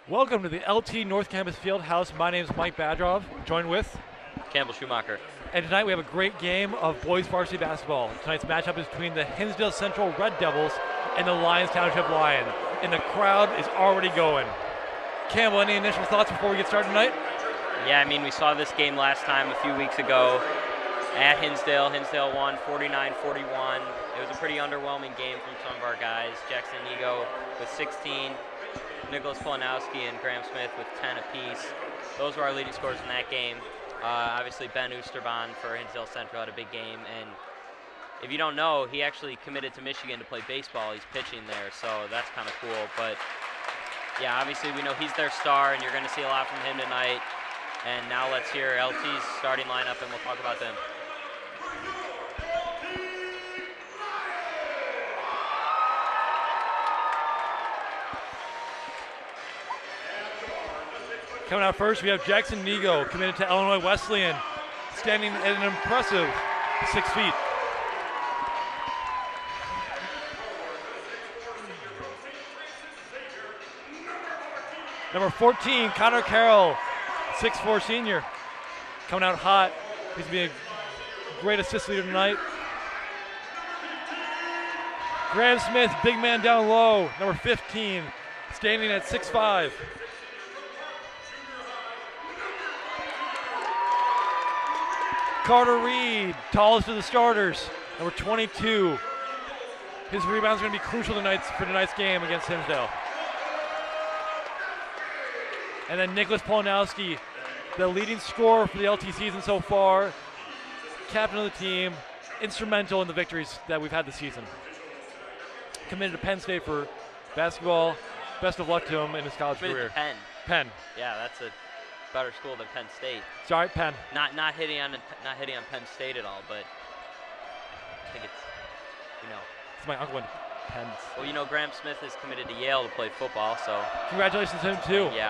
Welcome to the LT North Campus Fieldhouse. My name is Mike Badrov, joined with Campbell Schumacher. And tonight we have a great game of boys varsity basketball. Tonight's matchup is between the Hinsdale Central Red Devils and the Lyons Township Lions. And the crowd is already going. Campbell, any initial thoughts before we get started tonight? Yeah, I mean, we saw this game last time a few weeks ago at Hinsdale. Hinsdale won 49-41. It was a pretty underwhelming game from some of our guys. Jackson Ego with 16, Nicholas Polanowski and Graham Smith with 10 apiece. Those were our leading scorers in that game. Obviously, Ben Oosterbaan for Hinsdale Central had a big game. And if you don't know, he actually committed to Michigan to play baseball. He's pitching there, so that's kind of cool. But, yeah, obviously we know he's their star, and you're going to see a lot from him tonight. And now let's hear LT's starting lineup, and we'll talk about them. Coming out first, we have Jackson Nego, committed to Illinois Wesleyan, standing at an impressive 6 feet. Number 14, Connor Carroll, 6'4" senior, coming out hot. He's being a great assist leader tonight. Graham Smith, big man down low, number 15, standing at 6'5". Carter Reed, tallest of the starters, number 22. His rebound's going to be crucial for tonight's game against Hinsdale. And then Nicholas Polanowski, the leading scorer for the LT season so far, captain of the team, instrumental in the victories that we've had this season. Committed to Penn State for basketball. Best of luck to him in his college career. Penn. Yeah, that's a better school than Penn State. Sorry, Penn. Not hitting on Penn State at all, but I think it's, It's my uncle went to Penn. Well, Graham Smith is committed to Yale to play football, so congratulations to him too. Yeah.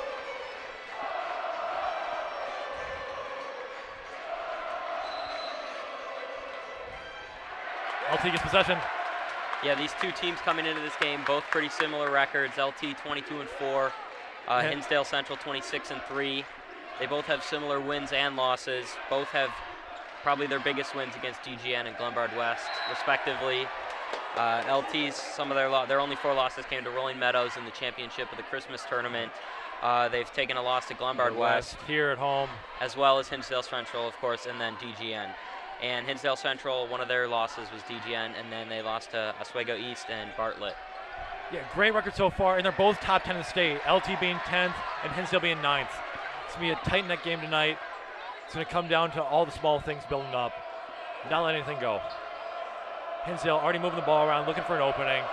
LT gets possession. Yeah, these two teams coming into this game, both pretty similar records. LT 22-4, Hinsdale Central 26-3. They both have similar wins and losses. Both have probably their biggest wins against DGN and Glenbard West, respectively. LT's their only 4 losses came to Rolling Meadows in the championship of the Christmas tournament. They've taken a loss to Glenbard West here at home, as well as Hinsdale Central, of course, and then DGN. And Hinsdale Central, one of their losses was DGN, and then they lost to Oswego East and Bartlett. Yeah, great record so far, and they're both top 10 in the state. LT being 10th and Hinsdale being 9th. It's going to be a tight neck game tonight. It's going to come down to all the small things building up, not letting anything go. Hinsdale already moving the ball around, looking for an opening.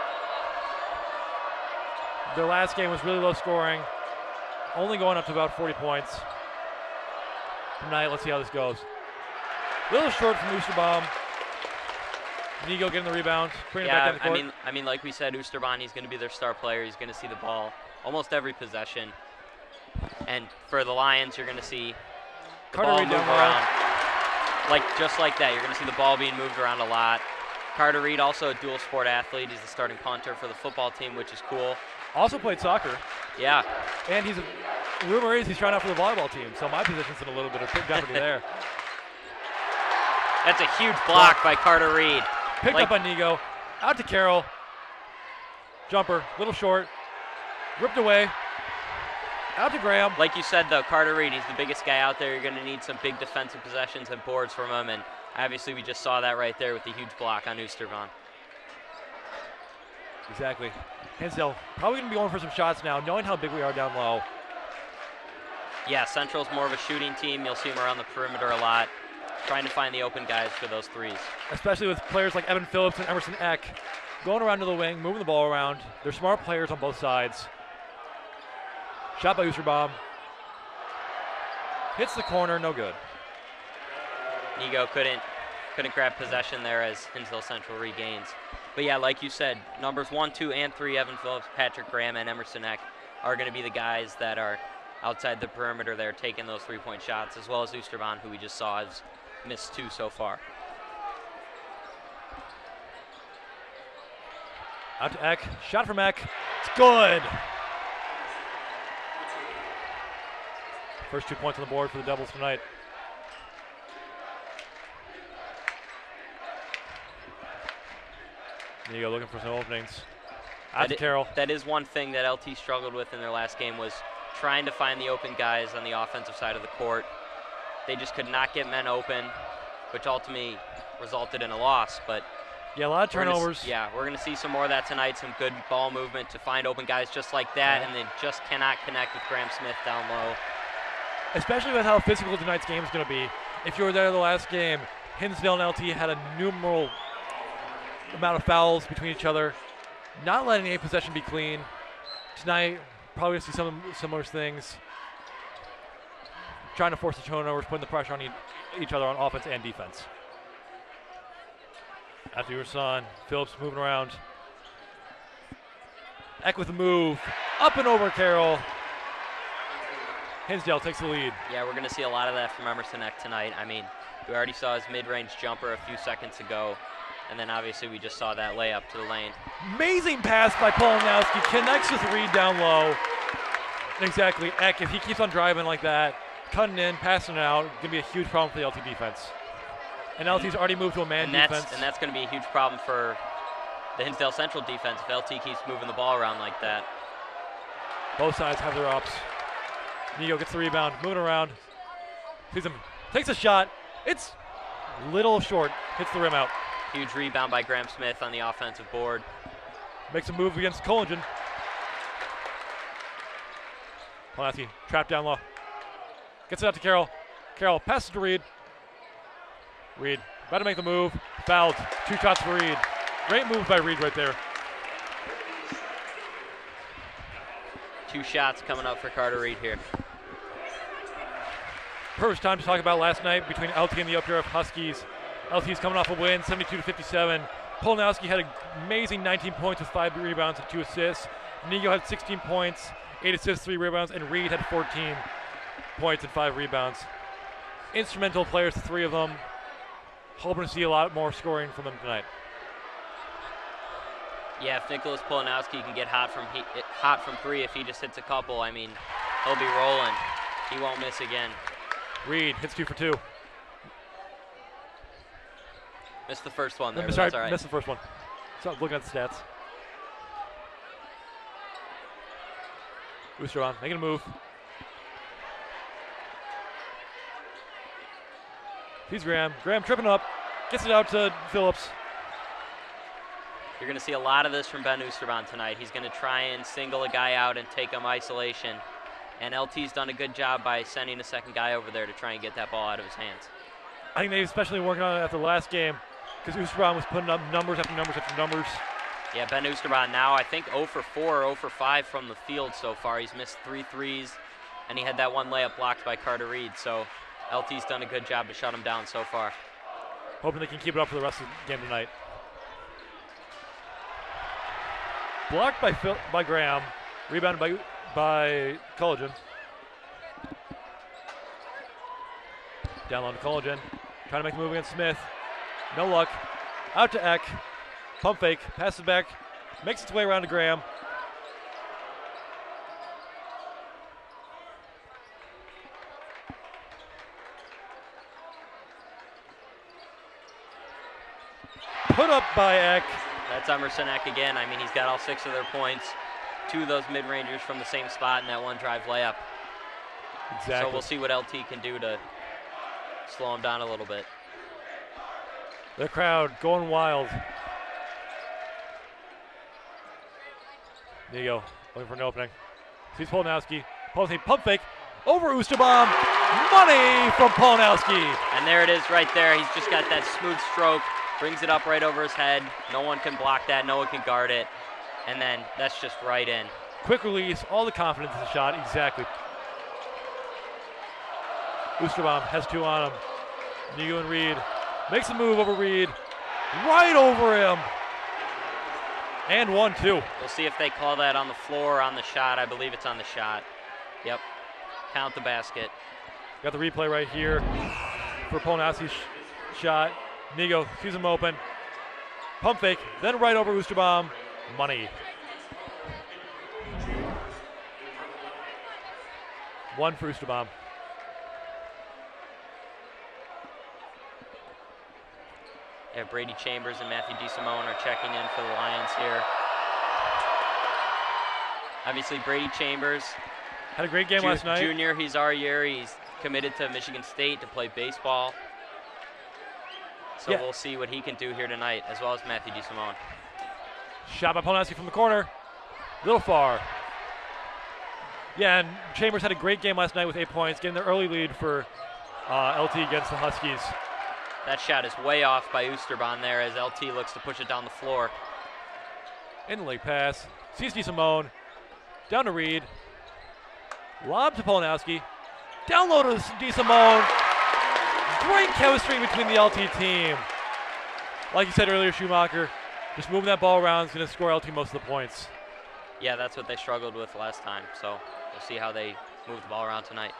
Their last game was really low scoring, only going up to about 40 points. Tonight, let's see how this goes. A little short from Oosterbaan. Nego getting the rebound, bringing it back down the court. I mean, like we said, Oosterbaan, he's going to be their star player. He's going to see the ball almost every possession. And for the Lions, you're going to see the ball move around. Just like that, you're going to see the ball being moved around a lot. Carter Reed, also a dual sport athlete. He's the starting punter for the football team, which is cool. Also played soccer. Yeah. And rumor is he's trying out for the volleyball team, so my position's in a little bit of jeopardy there. That's a huge block by Carter Reed. Picked up on Nego. Out to Carroll. Jumper, little short. Ripped away. Out to Graham. Like you said, though, Carter Reed, he's the biggest guy out there. You're going to need some big defensive possessions and boards from him, and obviously we just saw that right there with the huge block on Oosterbaan. Exactly. Hinsdale probably going to be going for some shots now, knowing how big we are down low. Yeah, Central's more of a shooting team. You'll see them around the perimeter a lot, trying to find the open guys for those threes. Especially with players like Evan Phillips and Emerson Eck going around to the wing, moving the ball around. They're smart players on both sides. Shot by Oosterbaan. Hits the corner, no good. Nego couldn't grab possession there as Hinsdale Central regains. But yeah, like you said, numbers 1, 2, and 3, Evan Phillips, Patrick Graham, and Emerson Eck are going to be the guys that are outside the perimeter there taking those three-point shots, as well as Oosterbaan, who we just saw has missed 2 so far. Out to Eck. Shot from Eck. It's good. First 2 points on the board for the Devils tonight. There you go, looking for some openings. Out to Carroll. That is one thing that LT struggled with in their last game, was trying to find the open guys on the offensive side of the court. They just could not get men open, which ultimately resulted in a loss. But yeah, a lot of turnovers. We're going to see some more of that tonight, some good ball movement to find open guys just like that, and they just cannot connect with Graham Smith down low. Especially with how physical tonight's game is going to be. If you were there the last game, Hinsdale and LT had a numeral amount of fouls between each other, not letting a possession be clean. Tonight, probably going to see some similar things. Trying to force the turnovers, putting the pressure on each other on offense and defense. After your son, Phillips moving around. Eck with the move, up and over Carroll. Hinsdale takes the lead. Yeah, we're going to see a lot of that from Emerson Eck tonight. I mean, we already saw his mid-range jumper a few seconds ago, and then obviously we just saw that layup to the lane. Amazing pass by Polanowski, connects with Reed down low. Exactly, Eck, if he keeps on driving like that, cutting in, passing it out, going to be a huge problem for the LT defense. And LT's already moved to a man defense. And that's going to be a huge problem for the Hinsdale Central defense if LT keeps moving the ball around like that. Both sides have their ups. Nigo gets the rebound, moving around. Sees him, takes a shot. It's little short, hits the rim out. Huge rebound by Graham Smith on the offensive board. Makes a move against Collinger. Polanowski trapped down low. Gets it out to Carroll. Carroll passes to Reed. Reed about to make the move. Fouled. 2 shots for Reed. Great move by Reed right there. 2 shots coming up for Carter Reed here. Perfect time to talk about last night between LT and the UPRF Huskies. LT's coming off a win, 72-57. Polanowski had an amazing 19 points with 5 rebounds and 2 assists. Nigo had 16 points, 8 assists, 3 rebounds, and Reed had 14 points and 5 rebounds. Instrumental players, the 3 of them. Hoping to see a lot more scoring from them tonight. Yeah, if Nicholas Polanowski can get hot from 3, if he just hits a couple, I mean, he'll be rolling. He won't miss again. Reed hits 2 for 2. Missed the first one there, Sorry, that's all right. missed the first one. So looking at the stats. Oosterbaan making a move. He's Graham. Graham tripping up. Gets it out to Phillips. You're going to see a lot of this from Ben Oosterbaan tonight. He's going to try and single a guy out and take him isolation. And LT's done a good job by sending a second guy over there to try and get that ball out of his hands. I think they especially working on it after the last game because Oosterbaan was putting up numbers after numbers after numbers. Yeah, Ben Oosterbaan now, I think 0 for 4 or 0 for 5 from the field so far. He's missed 3 threes, and he had that one layup blocked by Carter Reed. So LT's done a good job to shut him down so far. Hoping they can keep it up for the rest of the game tonight. Blocked by Graham, rebounded by Collinger. Down on to Collinger, trying to make a move against Smith. No luck. Out to Eck. Pump fake, passes it back, makes its way around to Graham. Put up by Eck. That's Emerson Eck again. I mean, he's got all 6 of their points. 2 of those mid-rangers from the same spot in that one drive layup. Exactly. So we'll see what LT can do to slow him down a little bit. The crowd going wild. There you go, looking for an opening. Sees Polanowski. Polanowski pump fake over Oosterbaan. Money from Polanowski. And there it is right there. He's just got that smooth stroke. Brings it up right over his head. No one can block that. No one can guard it. And then that's just right in. Quick release, all the confidence in the shot. Exactly. Oosterbaan has 2 on him. Nigo and Reed. Makes a move over Reed. Right over him. And 1-2. We'll see if they call that on the floor or on the shot. I believe it's on the shot. Yep. Count the basket. Got the replay right here for Polanowski's shot. Nigo sees him open. Pump fake, then right over Oosterbaan. Money. 1 for Oosterbaan. Yeah, Brady Chambers and Matthew DeSimone are checking in for the Lions here. Obviously, Brady Chambers had a great game last night. Junior, he's our year. He's committed to Michigan State to play baseball. So yeah. We'll see what he can do here tonight, as well as Matthew DeSimone. Shot by Polnowski from the corner. Little far. Yeah, and Chambers had a great game last night with 8 points, getting the early lead for LT against the Huskies. That shot is way off by Oosterbaan there as LT looks to push it down the floor. In the late pass. Sees DeSimone. Down to Reed. Lob to Polnowski. Down low to DeSimone. Great chemistry between the LT team. Like you said earlier, Schumacher, just moving that ball around is going to score LT most of the points. Yeah, that's what they struggled with last time. So we'll see how they move the ball around tonight.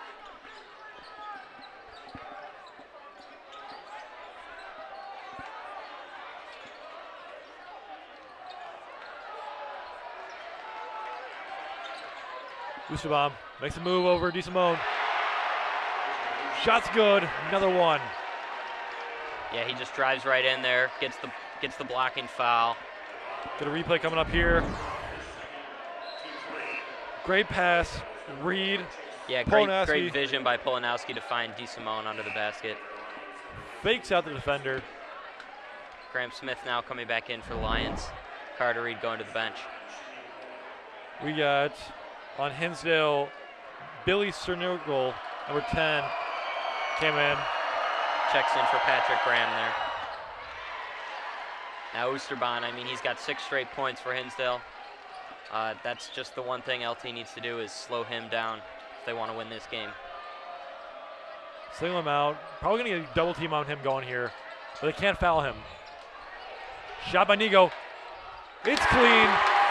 Oosterbaan makes a move over DeSimone. Shot's good. Another one. Yeah, he just drives right in there, gets the blocking foul. Got a replay coming up here. Great pass. Reed. Yeah, great vision by Polnowski to find DeSimone under the basket. Fakes out the defender. Graham Smith now coming back in for the Lions. Carter Reed going to the bench. We got on Hinsdale, Billy Cernugal, number 10, came in. Checks in for Patrick Graham there. Now Oosterbaan, I mean, he's got 6 straight points for Hinsdale. That's just the one thing LT needs to do is slow him down if they want to win this game. Single him out. Probably going to get a double team on him going here, but they can't foul him. Shot by Nigo. It's clean.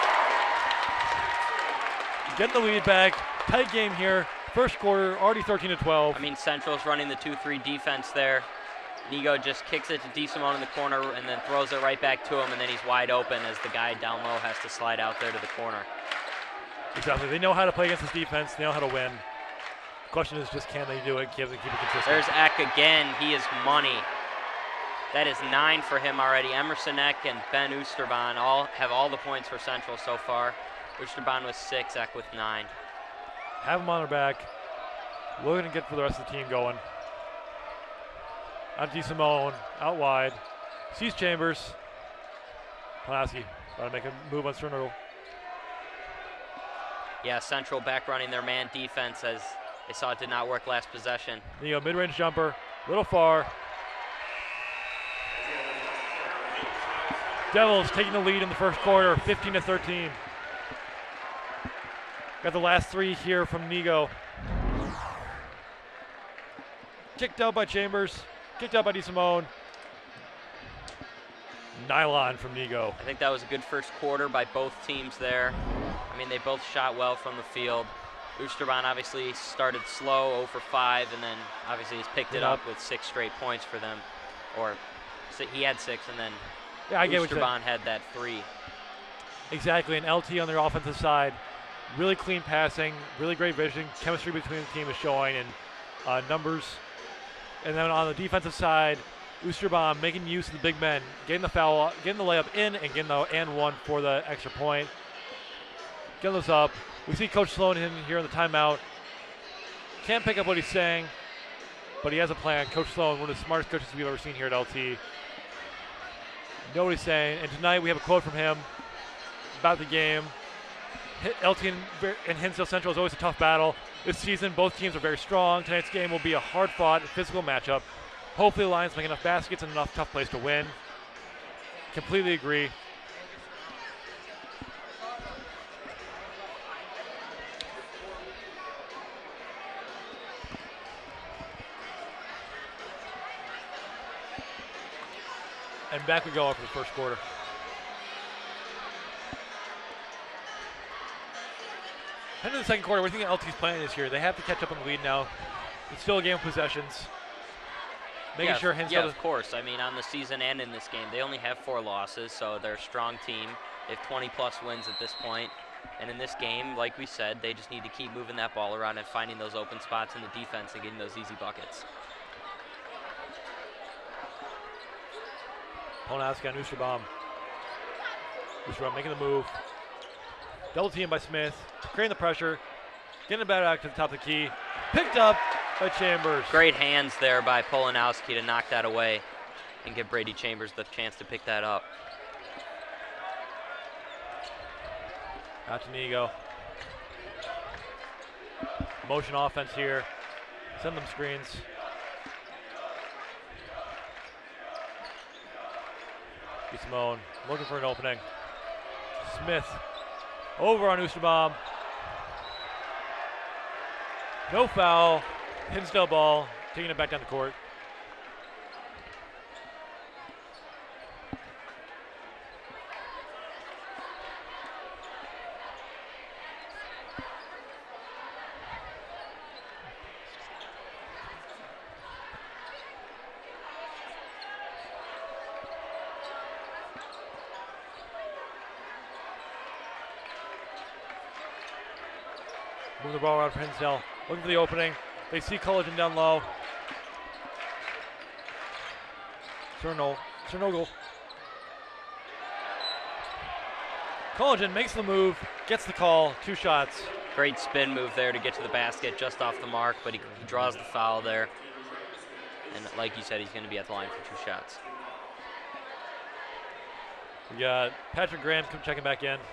Getting the lead back. Tight game here. First quarter, already 13-12. I mean, Central's running the 2-3 defense there. Nigo just kicks it to DeSimone in the corner and then throws it right back to him, and then he's wide open as the guy down low has to slide out there to the corner. Exactly. They know how to play against this defense. They know how to win. The question is just can they do it, keep it consistent. There's Eck again. He is money. That is 9 for him already. Emerson Eck and Ben Oosterbaan have all the points for Central so far. Oosterbaan with 6, Eck with 9. Have them on their back. Looking to get for the rest of the team going. Out to DeSimone, out wide. Sees Chambers. Polnowski trying to make a move on Cernugal. Yeah, Central back running their man defense as they saw it did not work last possession. Nigo, mid-range jumper, little far. Devils taking the lead in the first quarter, 15-13. Got the last 3 here from Nigo. Kicked out by Chambers, kicked out by DeSimone. Nylon from Nigo. I think that was a good first quarter by both teams there. I mean, they both shot well from the field. Oosterbaan obviously started slow, 0 for 5, and then obviously he's picked it up with 6 straight points for them. Or he had 6, and then Oosterbaan had that 3. Exactly, and LT on their offensive side. Really clean passing, really great vision. Chemistry between the team is showing, and numbers. And then on the defensive side, Oosterbaan making use of the big men, getting the foul, getting the layup in, and getting the and one for the extra point. Getting those up. We see Coach Sloan in here in the timeout. Can't pick up what he's saying, but he has a plan. Coach Sloan, one of the smartest coaches we've ever seen here at LT. Know what he's saying, and tonight we have a quote from him about the game. LT and Hinsdale Central is always a tough battle. This season, both teams are very strong. Tonight's game will be a hard-fought, physical matchup. Hopefully the Lions make enough baskets and enough tough plays to win. Completely agree. And back we go after the first quarter. Heading to the second quarter, what do you think LT's plan is here? They have to catch up on the lead now. It's still a game of possessions. Making sure Hinsdale. Yeah, of course. I mean, on the season and in this game, they only have 4 losses, so they're a strong team. They have 20-plus wins at this point. And in this game, like we said, they just need to keep moving that ball around and finding those open spots in the defense and getting those easy buckets. Polnowski on Oosterbaum. Oosterbaum making the move. Double team by Smith. Creating the pressure. Getting a better act to the top of the key. Picked up by Chambers. Great hands there by Polnowski to knock that away and give Brady Chambers the chance to pick that up. Out to Nigo. Motion offense here. Send them screens. Simone looking for an opening. Smith over on Oosterbaum. No foul. Hinsdale ball. Taking it back down the court. Move the ball around for Hinsdale. Looking for the opening. They see Culligan down low. Cernogel. Culligan makes the move, gets the call, 2 shots. Great spin move there to get to the basket just off the mark, but he draws the foul there. And like you said, he's going to be at the line for 2 shots. We got Patrick Graham checking back in.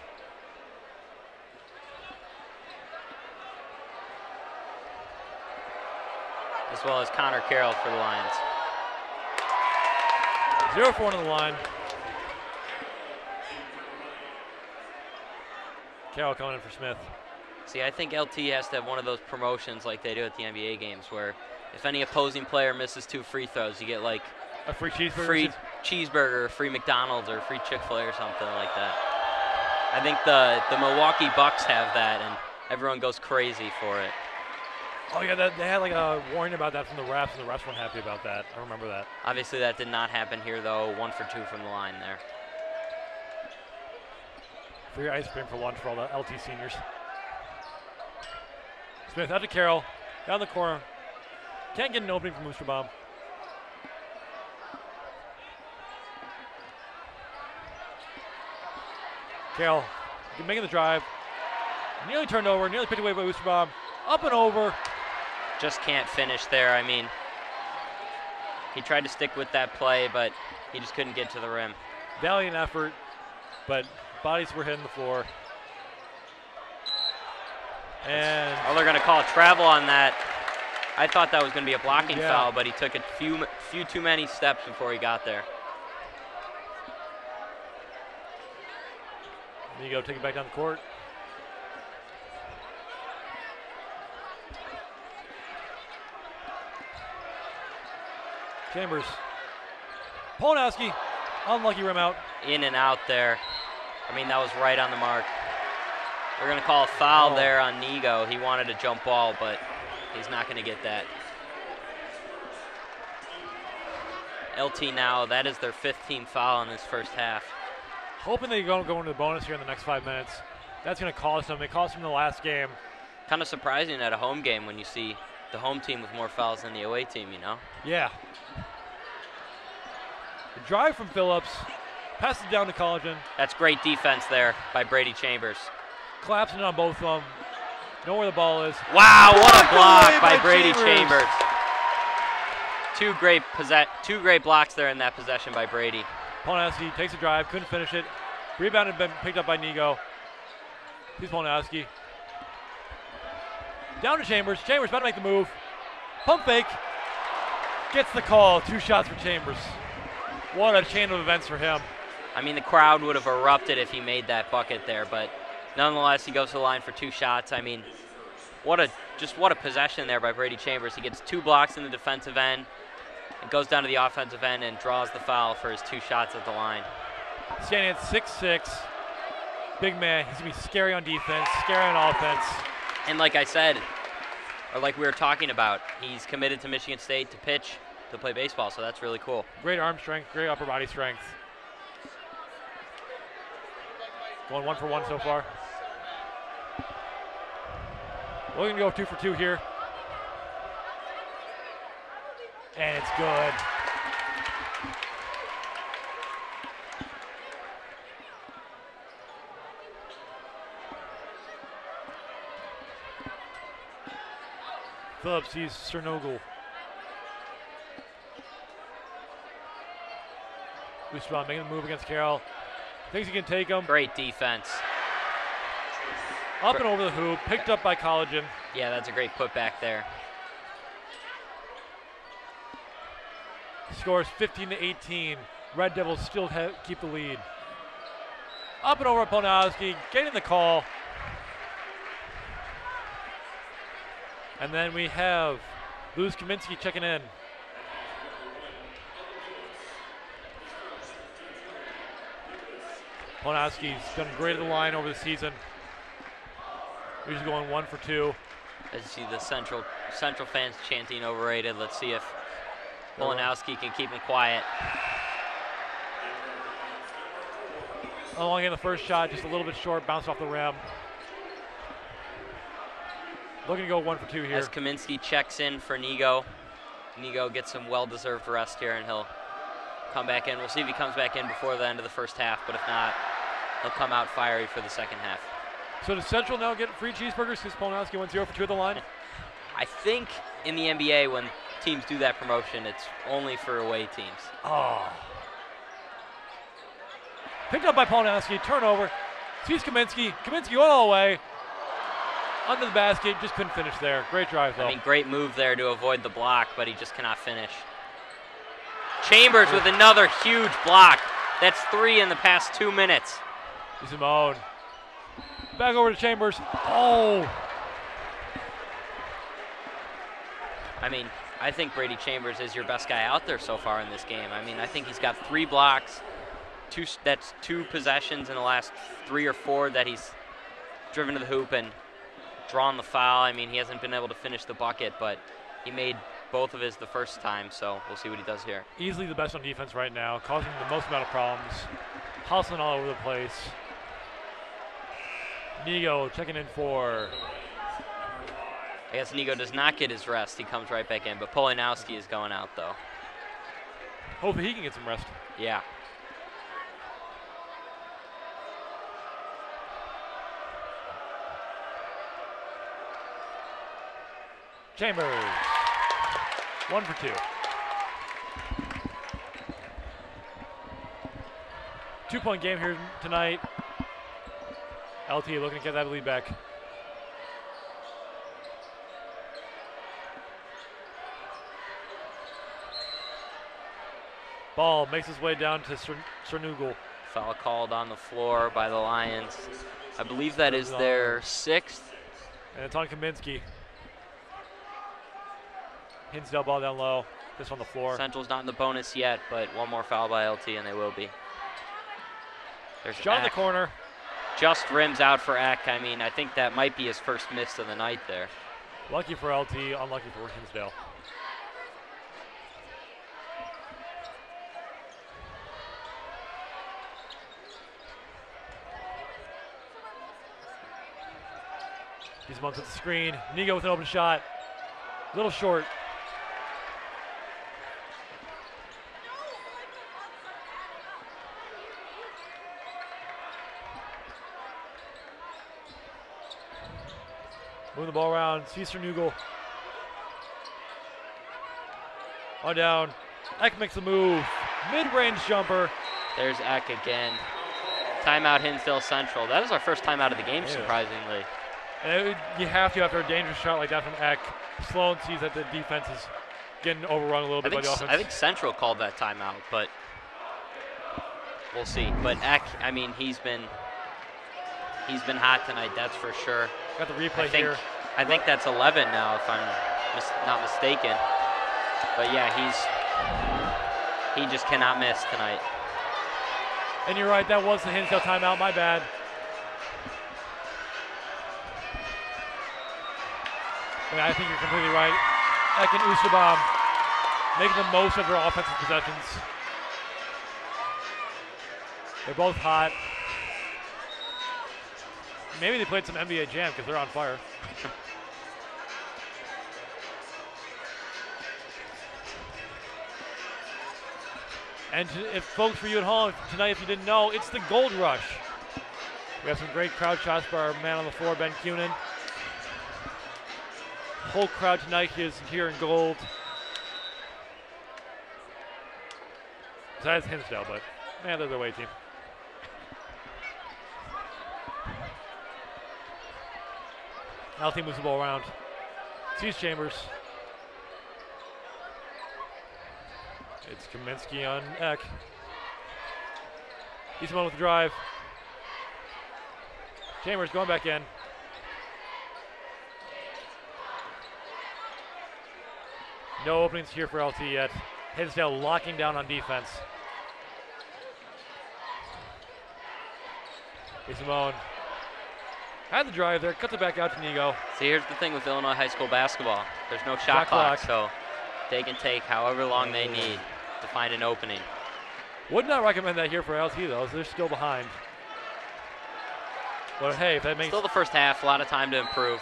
As well as Connor Carroll for the Lions. 0 for 1 on the line. Carroll coming in for Smith. See, I think LT has to have one of those promotions like they do at the NBA games where if any opposing player misses 2 free throws, you get like a free cheeseburger, free McDonald's, or free Chick-fil-A or something like that. I think the Milwaukee Bucks have that, and everyone goes crazy for it. Oh yeah, they had like a warning about that from the refs, and the refs weren't happy about that. I remember that. Obviously that did not happen here though. 1 for 2 from the line there. Free ice cream for lunch for all the LT seniors. Smith out to Carroll, down the corner. Can't get an opening from Oosterbaum. Carroll making the drive. Nearly turned over, nearly picked away by Oosterbaum. Up and over. Just can't finish there. I mean, he tried to stick with that play, but he just couldn't get to the rim. Valiant effort, but bodies were hitting the floor. And they're going to call a travel on that. I thought that was going to be a blocking foul, but he took a few too many steps before he got there. There you go, take it back down the court. Chambers. Polnowski, unlucky rim out. In and out there. I mean, that was right on the mark. We're going to call a foul there on Nigo. He wanted a jump ball, but he's not going to get that. LT now, that is their 15th foul in this first half. Hoping they don't go into the bonus here in the next 5 minutes. That's going to cost them. It cost them the last game. Kind of surprising at a home game when you see the home team with more fouls than the away team, you know? Yeah. The drive from Phillips, passes it down to Culligan. That's great defense there by Brady Chambers. Collapsing on both of them. Know where the ball is. Wow, what a block by Brady Chambers. Two great blocks there in that possession by Brady. Polnowski takes a drive, couldn't finish it. Rebounded, been picked up by Nigo. Here's Polnowski. Down to Chambers. Chambers about to make the move. Pump fake. Gets the call. 2 shots for Chambers. What a chain of events for him. I mean, the crowd would have erupted if he made that bucket there, but nonetheless, he goes to the line for 2 shots. I mean, what a possession there by Brady Chambers. He gets 2 blocks in the defensive end, and goes down to the offensive end and draws the foul for his 2 shots at the line. Standing at 6'6", big man. He's going to be scary on defense, scary on offense. And like I said, or like we were talking about, he's committed to Michigan State to pitch, to play baseball, so that's really cool. Great arm strength, great upper body strength. Going 1 for 1 so far. We're going to go 2 for 2 here. And it's good. Phillips sees Cernoglu. Usman making a move against Carroll. Thinks he can take him. Great defense. Up and over the hoop. Picked up by Collagen. Yeah, that's a great putback there. Scores 15-18. Red Devils still keep the lead. Up and over Polnowski, getting the call. And then we have Luz Kaminsky checking in. Polnowski's done great at the line over the season. He's going 1 for 2. As you see the Central fans chanting overrated. Let's see if Polnowski can keep him quiet. Along in the first shot, just a little bit short, bounced off the rim. Looking to go 1 for 2 here. As Kaminsky checks in for Nigo. Nigo gets some well-deserved rest here, and he'll come back in. We'll see if he comes back in before the end of the first half, but if not, he'll come out fiery for the second half. So does Central now get free cheeseburgers because Polnowski went 0 for 2 at the line? I think in the NBA when teams do that promotion, it's only for away teams. Oh. Picked up by Polnowski, turnover. Sees Kaminsky. Kaminsky went all the way. Under the basket, just couldn't finish there. Great drive, though. I mean, great move there to avoid the block, but he just cannot finish. Chambers with another huge block. That's 3 in the past 2 minutes. Simone. Back over to Chambers. Oh. I mean, I think Brady Chambers is your best guy out there so far in this game. I mean, I think he's got 3 blocks. That's 2 possessions in the last 3 or 4 that he's driven to the hoop and drawn the foul. I mean, he hasn't been able to finish the bucket, but he made both of his the first time, so we'll see what he does here. Easily the best on defense right now, causing the most amount of problems. Hustling all over the place. Nigo checking in for. I guess Nigo does not get his rest. He comes right back in, but Polnowski is going out, though. Hopefully he can get some rest. Yeah. Chambers. 1 for 2. 2-point game here tonight. LT looking to get that lead back. Ball makes his way down to Cernoglu. Foul called on the floor by the Lions. I believe that is their 6th. And it's on Kaminsky. Hinsdale ball down low. This on the floor. Central's not in the bonus yet, but 1 more foul by LT and they will be. There's shot in the corner. Just rims out for Eck. I mean, I think that might be his first miss of the night there. Lucky for LT, unlucky for Hinsdale. He's amongst the screen. Nigo with an open shot. A little short. Moving the ball around. Sees Cernoglu. On down. Eck makes a move. Mid-range jumper. There's Eck again. Timeout Hinsdale Central. That is our first timeout of the game, surprisingly. And you have to after a dangerous shot like that from Eck. Sloan sees that the defense is getting overrun a little bit by the offense. I think Central called that timeout, but we'll see. But Eck, I mean, he's been hot tonight, that's for sure. Got the replay here. I think that's 11 now, if I'm not mistaken. But yeah, he just cannot miss tonight. And you're right, that was the Hinsdale timeout. My bad. But I think you're completely right. Eck and Usabam making the most of their offensive possessions. They're both hot. Maybe they played some NBA Jam because they're on fire. And if folks for you at home tonight, if you didn't know, it's the Gold Rush. We have some great crowd shots by our man on the floor, Ben Cunin. whole crowd tonight is here in gold. Besides Hinsdale, but man, they're the away team. LT moves the ball around. Sees Chambers. It's Kaminsky on Eck. He's on with the drive. Chambers going back in. No openings here for LT yet. Hinsdale locking down on defense. Simone had the drive there, cuts it back out to Nigo. See, here's the thing with Illinois high school basketball. There's no shot clock, so they can take however long they need to find an opening. Would not recommend that here for LT, though, as they're still behind. But hey, if that makes... Still the first half, a lot of time to improve.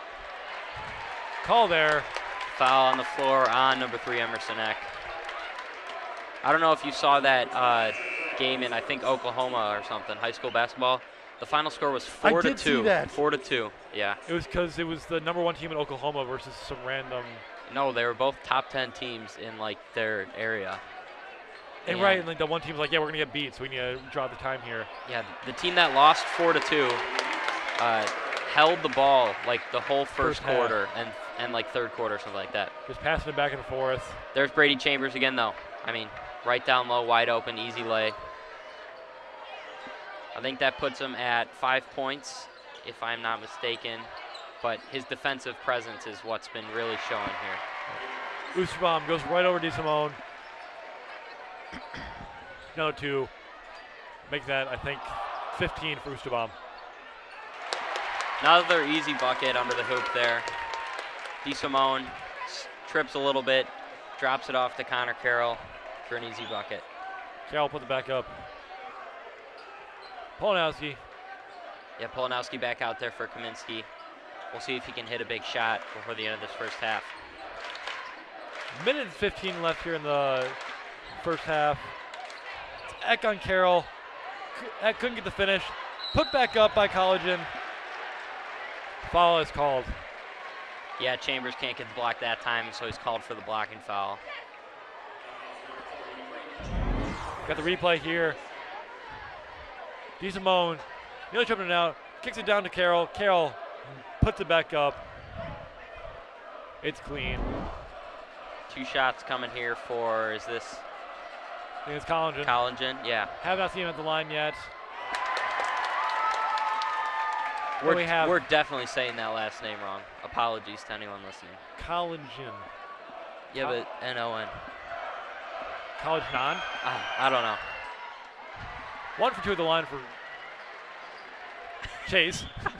Call there. Foul on the floor on number 3, Emerson Eck. I don't know if you saw that game in, I think, Oklahoma or something, high school basketball. The final score was 4-2. I did see that. 4-2, yeah. It was because it was the number 1 team in Oklahoma versus some random... No, they were both top 10 teams in, like, their area. And right, and like the one team's like, yeah, we're going to get beat, so we need to draw the time here. Yeah, the team that lost 4-2 held the ball, like, the whole first quarter and, like, third quarter, something like that. Just passing it back and forth. There's Brady Chambers again, though. I mean, right down low, wide open, easy lay. I think that puts him at 5 points, if I'm not mistaken. But his defensive presence is what's been really showing here. Oosterbaum goes right over DeSimone. Another 2. Make that, I think, 15 for Oosterbaum. Another easy bucket under the hoop there. DeSimone trips a little bit, drops it off to Connor Carroll for an easy bucket. Carroll put it back up. Polanowski. Yeah, Polanowski back out there for Kaminsky. We'll see if he can hit a big shot before the end of this first half. Minute and 15 left here in the first half. It's Eck on Carroll. Eck couldn't get the finish. Put back up by Colligan. Foul is called. Yeah, Chambers can't get the block that time, so he's called for the blocking foul. Got the replay here. DeSimone, nearly tripping it out. Kicks it down to Carroll. Carroll puts it back up. It's clean. 2 shots coming here for, is this? I think it's Colligan. Colligan, yeah. Have not seen him at the line yet. We're definitely saying that last name wrong. Apologies to anyone listening. Colligan. Yeah, but N-O-N. Colligan? I don't know. 1 for 2 at the line for Chase.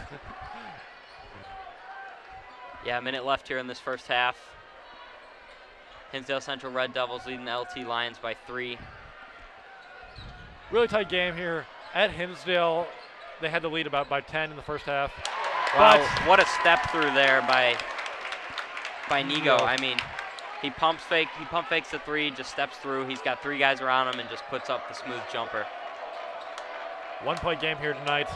Yeah, a minute left here in this first half. Hinsdale Central Red Devils leading the LT Lions by 3. Really tight game here at Hinsdale. They had the lead about by 10 in the first half. Wow, what a step through there by Nigo. I mean, he pump fakes the 3, just steps through. He's got 3 guys around him and just puts up the smooth jumper. 1-point game here tonight.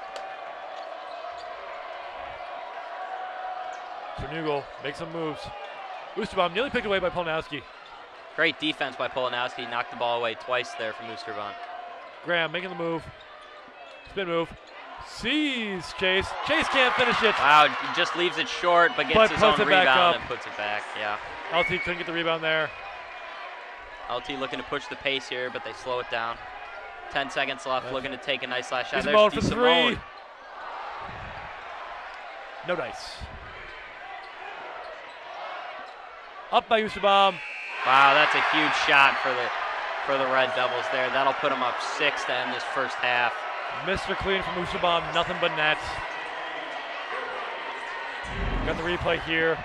Cernugal makes some moves. Oosterbaum nearly picked away by Polanowski. Great defense by Polanowski. Knocked the ball away twice there from Oosterbaum. Graham making the move. Spin move. Sees Chase. Chase can't finish it. Wow, he just leaves it short, but gets his own rebound and puts it back. Yeah. LT couldn't get the rebound there. LT looking to push the pace here, but they slow it down. 10 seconds left, looking to take a nice last shot. DeSimone for 3. No dice. Up by Oosterbaum. Wow, that's a huge shot for the Red Devils there. That'll put them up 6 to end this first half. Mr. Clean from Oosterbaum, nothing but net. Got the replay here.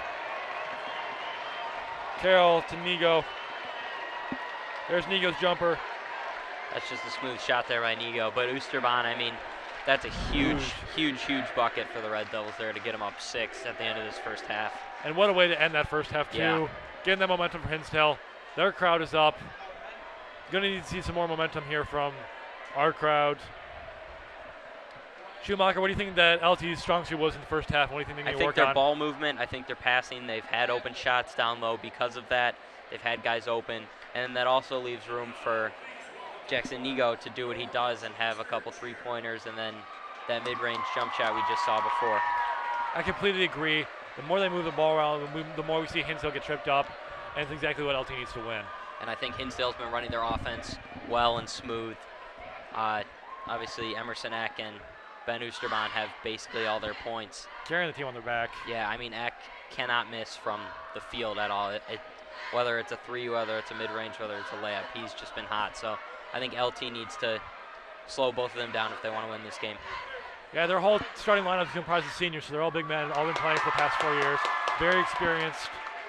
Carroll to Nigo. There's Nigo's jumper. That's just a smooth shot there by Nigo. But Oosterbaum, I mean, that's a huge bucket for the Red Devils there to get them up 6 at the end of this first half. And what a way to end that first half, too. Yeah. Getting that momentum for Hinsdale. Their crowd is up. Going to need to see some more momentum here from our crowd. Schumacher, what do you think that LT's strong suit was in the first half? What do you think they I need to think work their on? ball movement, I think their passing, they've had open shots down low because of that. They've had guys open, and that also leaves room for Jackson Nego to do what he does and have a couple three-pointers and then that mid-range jump shot we just saw before. I completely agree. The more they move the ball around, the more we see Hinsdale get tripped up, and it's exactly what LT needs to win. And I think Hinsdale's been running their offense well and smooth. Obviously, Emerson Eck and Ben Oosterbaan have basically all their points. Carrying the team on their back. Yeah, I mean, Eck cannot miss from the field at all. Whether it's a three, whether it's a mid-range, whether it's a layup, he's just been hot. So I think LT needs to slow both of them down if they want to win this game. Yeah, their whole starting lineup is comprised of seniors, so they're all big men, all been playing for the past 4 years. Very experienced.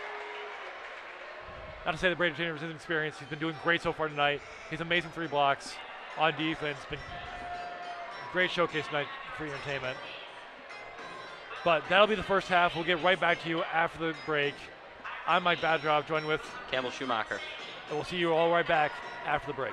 Not to say that Brady Chambers isn't experienced. He's been doing great so far tonight. He's amazing 3 blocks on defense. Been great showcase tonight for your entertainment. But that'll be the first half. We'll get right back to you after the break. I'm Mike Badroff, joined with Campbell Schumacher. And we'll see you all right back after the break.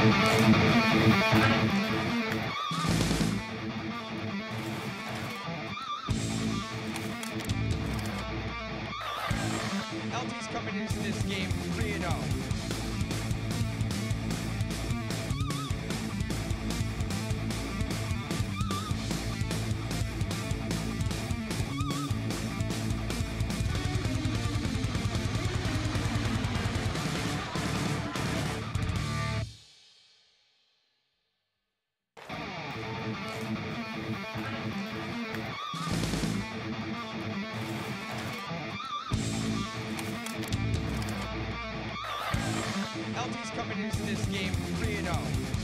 LT's coming into this game 3-0. LT's coming into this game 3-0.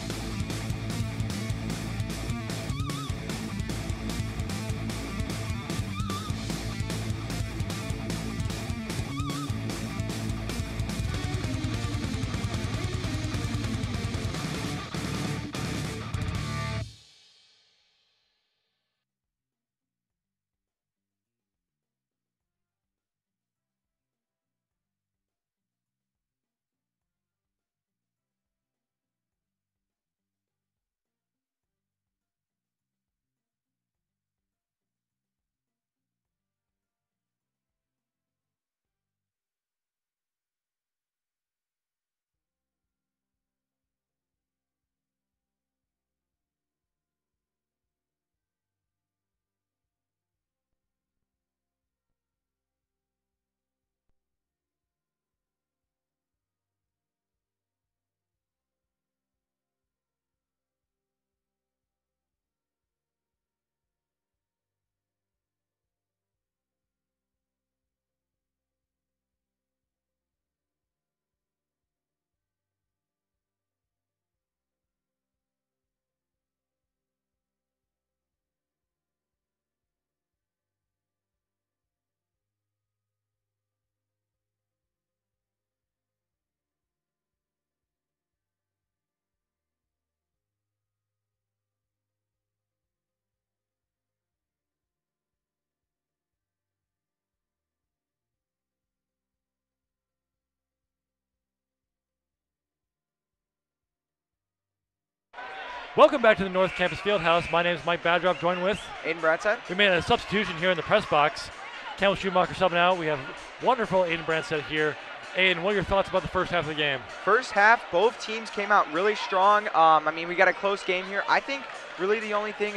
Welcome back to the North Campus Fieldhouse. My name is Mike Badrop, joined with Aiden Branstad. We made a substitution here in the press box. Campbell Schumacher subbing out. We have wonderful Aiden Branstad here. Aiden, what are your thoughts about the first half of the game? First half, both teams came out really strong. I mean, we got a close game here. I think really the only thing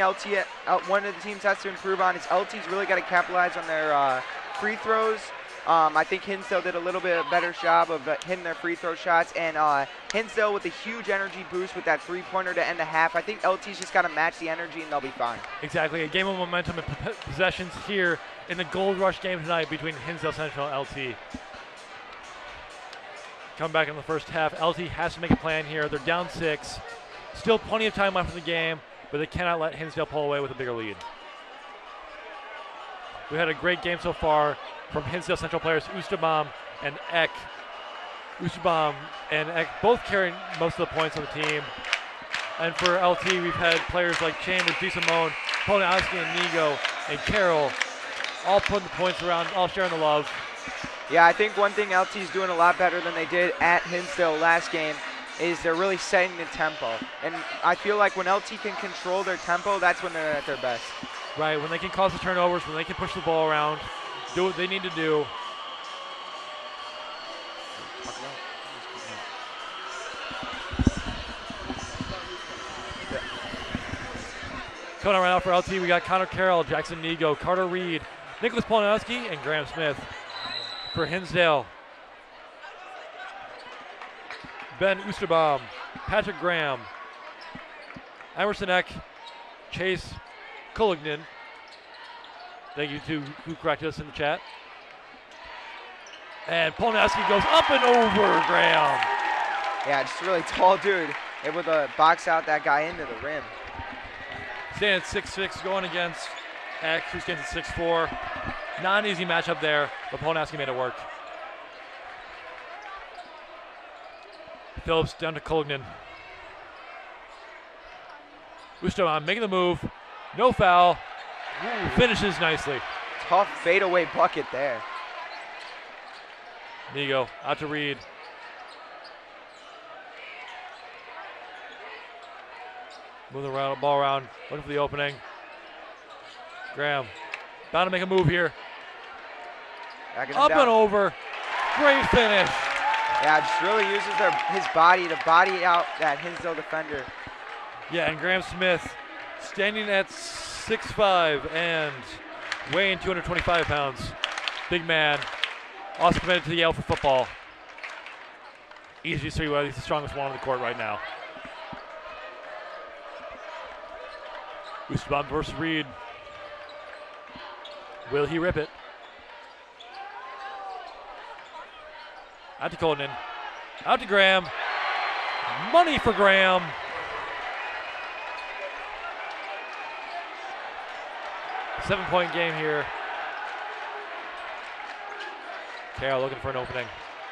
one of the teams has to improve on is LT's really got to capitalize on their free throws. I think Hinsdale did a little bit better job of hitting their free throw shots, and Hinsdale with a huge energy boost with that three-pointer to end the half. I think LT's just got to match the energy, and they'll be fine. Exactly. A game of momentum and possessions here in the Gold Rush game tonight between Hinsdale Central and LT. Come back in the first half. LT has to make a plan here. They're down 6. Still plenty of time left in the game, but they cannot let Hinsdale pull away with a bigger lead. We had a great game so far from Hinsdale Central players Oosterbaum and Eck. Oosterbaum and Eck both carrying most of the points on the team. And for LT, we've had players like Chambers, DeSimone, Ponowski, and Nigo, and Carroll all putting the points around, all sharing the love. Yeah, I think one thing LT's doing a lot better than they did at Hinsdale last game is they're really setting the tempo. And I feel like when LT can control their tempo, that's when they're at their best. Right, when they can cause the turnovers, when they can push the ball around, do what they need to do. Coming right out for LT, we got Connor Carroll, Jackson Nigo, Carter Reed, Nicholas Polnowski, and Graham Smith. For Hinsdale, Ben Oosterbaum, Patrick Graham, Emerson Eck, Chase Cullignan. Thank you to who corrected us in the chat. And Polnowski goes up and over Graham. Yeah, just a really tall dude able to box out that guy into the rim. Staying at 6'6", going against Eck, who stands at 6'4". Not an easy matchup there, but Polnowski made it work. Phillips down to Cullignan. Oosterbaum making the move. No foul. Ooh, finishes nicely. Tough fadeaway bucket there. Nigo out to Reed. Moving the ball around, looking for the opening. Graham, bound to make a move here. Up and over. Great finish. Yeah, just really uses his body to body out that Hinsdale defender. Yeah, and Graham Smith standing at 6'5" and weighing 225 pounds. Big man. Also committed to the Yale for football. Easy to see why he's the strongest one on the court right now. Ustabon versus Reed. Will he rip it? Out to Colden. Out to Graham. Money for Graham. Seven-point game here. Carroll looking for an opening.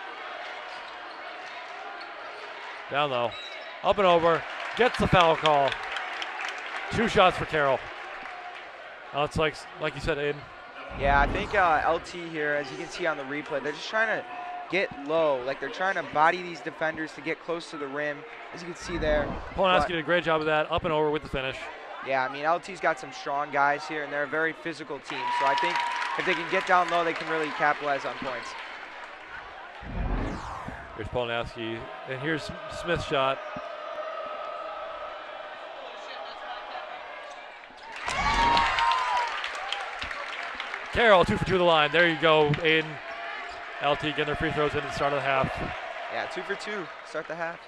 Down low. Up and over. Gets the foul call. 2 shots for Carroll. Oh, it's like you said, Aiden. Yeah, I think LT here, as you can see on the replay, they're just trying to get low. Like they're trying to body these defenders to get close to the rim, as you can see there. Polonowski did a great job of that. Up and over with the finish. Yeah, I mean, LT's got some strong guys here, and they're a very physical team. So I think if they can get down low, they can really capitalize on points. Here's Polonowski, and here's Smith's shot. Carroll 2 for 2 to the line. There you go, Aiden. LT getting their free throws in at the start of the half. Yeah, 2 for 2. Start the half.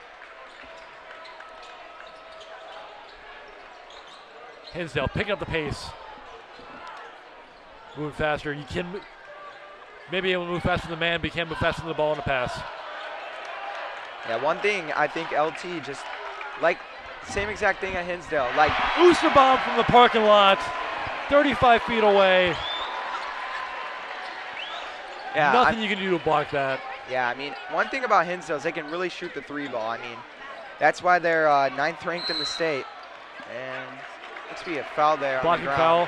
Hinsdale picking up the pace. Moving faster. You can maybe able to move faster than the man, but you can't move faster than the ball in the pass. Yeah, one thing I think LT just like same exact thing at Hinsdale. Like Ustabon from the parking lot, 35 feet away. Yeah, nothing you can do to block that. Yeah, I mean, one thing about Hinsdale is they can really shoot the 3 ball. I mean, that's why they're 9th ranked in the state. And looks to be a foul there. Blocking on the ground. foul.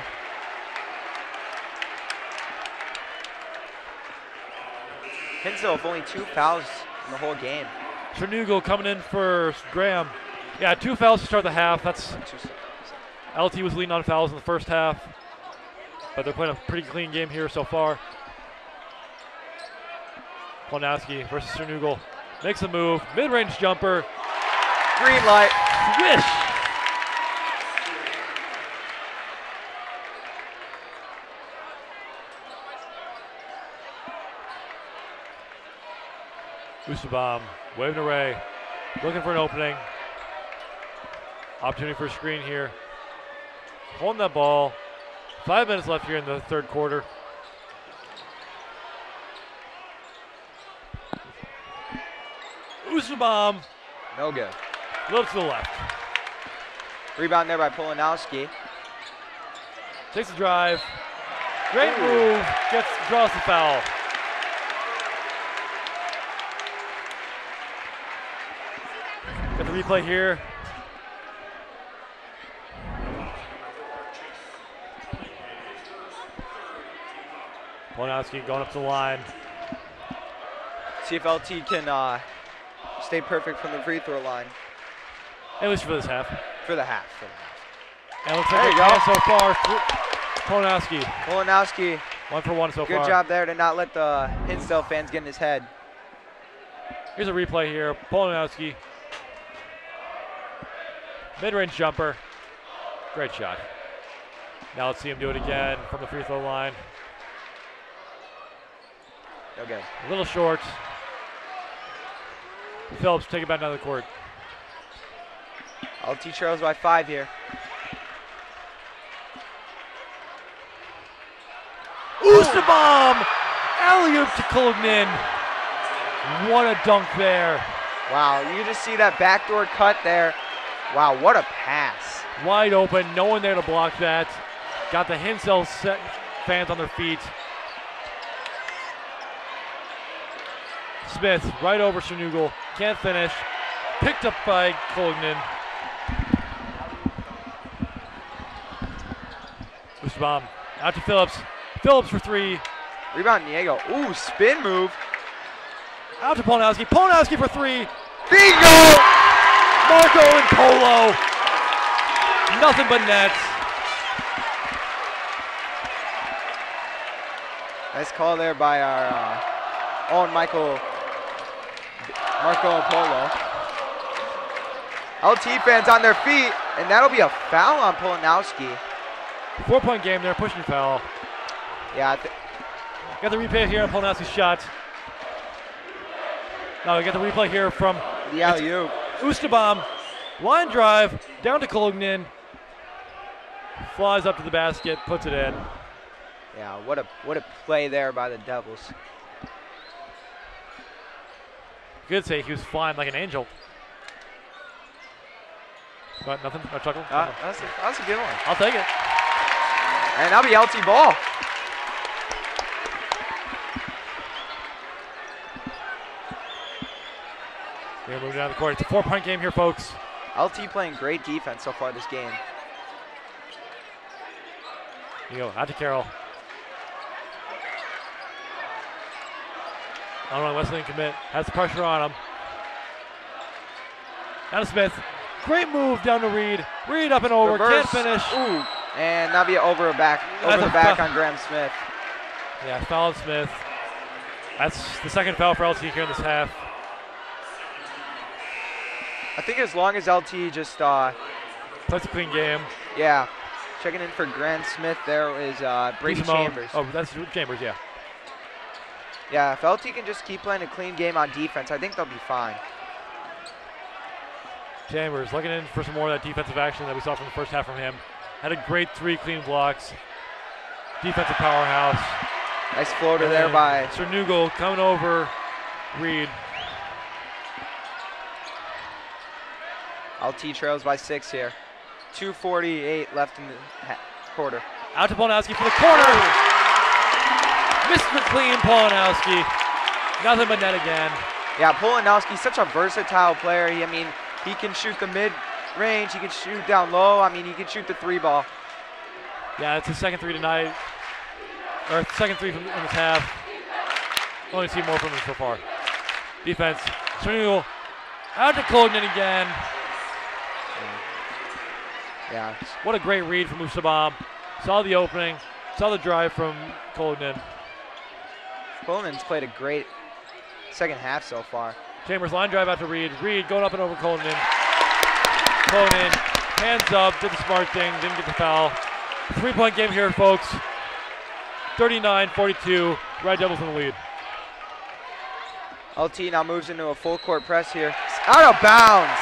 Hinsdale with only 2 fouls in the whole game. Chernugal coming in for Graham. Yeah, 2 fouls to start the half. That's LT was leading on fouls in the first half, but they're playing a pretty clean game here so far. Polonowski versus Chernugal. Makes a move. Mid-range jumper. Green light. Swish. Ustabon waving away. Looking for an opening. Opportunity for a screen here. Holding that ball. 5 minutes left here in the third quarter. Ustabon. No good. A little to the left. Rebound there by Polonowski. Takes the drive. Great move. Draws the foul. Got the replay here. Polonowski going up to the line. See if LT can stay perfect from the free throw line. At least for this half. For the half. And it looks like a pass so far. Polonowski. Polonowski. 1 for 1 so far. Good job there to not let the Hinsdale fans get in his head. Here's a replay here. Polonowski. Mid-range jumper. Great shot. Now let's see him do it again from the free throw line. Okay. A little short. Phillips take it back down the court. LT trails by 5 here. Ustabon! Alley-oop to Colgnan. What a dunk there. Wow, you just see that backdoor cut there. Wow, what a pass. Wide open, no one there to block that. Got the Hinsdale fans on their feet. Smith right over Chernugal. Can't finish. Picked up by Colgnan. Ustabon out to Phillips. Phillips for 3. Rebound Diego. Ooh, spin move. Out to Polonowski. Polonowski for 3. Bingo! Marco and Polo. Nothing but nets. Nice call there by our own Marco Apollo. LT fans on their feet, and that'll be a foul on Polanowski. 4-point game there, pushing foul. Yeah, Got the replay here on Polanowski's shot. Now we get the replay here from the alley-oop. Oosterbaum. Line drive, down to Kolgnin. Flies up to the basket, puts it in. Yeah, what a play there by the Devils. Good say he was flying like an angel. But nothing? No chuckle? That's a good one. I'll take it. And that'll be LT ball. They're moving down the court. It's a 4-point game here, folks. LT playing great defense so far this game. You go out to Carroll. I don't know, Wesleyan commit. Has the pressure on him. Down to Smith. Great move down to Reed. Reed up and over. Reverse. Can't finish. Ooh. And that'll be over the back on Graham Smith. Yeah, foul on Smith. That's the second foul for LT here in this half. I think as long as LT just Plays a clean game. yeah, checking in for Graham Smith there is Brady Chambers. Oh, that's Chambers, yeah. Yeah, if LT can just keep playing a clean game on defense, I think they'll be fine. Chambers looking in for some more of that defensive action that we saw from the first half from him. Had a great 3 clean blocks. Defensive powerhouse. Nice floater there by Cernugal coming over Reed. LT trails by 6 here. 2:48 left in the quarter. Out to Polanowski for the corner. Mr. Clean Polanowski. Nothing but net again. Yeah, Polanowski's such a versatile player. He can shoot the mid-range. He can shoot down low. He can shoot the 3-ball. Yeah, it's his second 3 tonight. Or second 3 in this half. Only see more from him so far. Defense. Cernugal out to Kolgnin again. Yeah. What a great read from Oosterbaum. Saw the opening. Saw the drive from Kolgnin. Coleman's played a great second half so far. Chambers line drive out to Reed. Reed going up and over Kolgnin. Kolgnin, hands up, did the smart thing, didn't get the foul. 3-point game here, folks. 39-42, Red Devils in the lead. LT now moves into a full court press here. Out of bounds.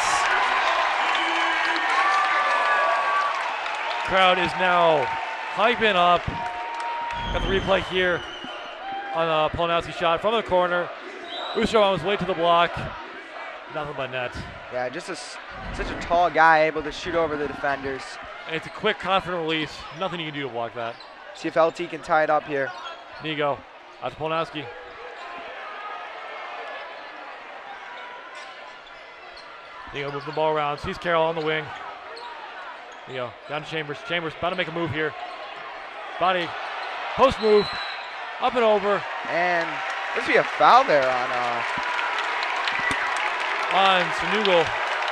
Crowd is now hyping up. Got the replay here on a Polanowski shot from the corner. Oosterbaum was late to the block. Nothing but net. Yeah, just such a tall guy able to shoot over the defenders. And it's a quick, confident release. Nothing you can do to block that. See if LT can tie it up here. Nigo out to Polanowski. Nigo moves the ball around. Sees Carroll on the wing. Nigo down to Chambers. Chambers about to make a move here. Body. Post move. Up and over. And there's be a foul there on Cernugal.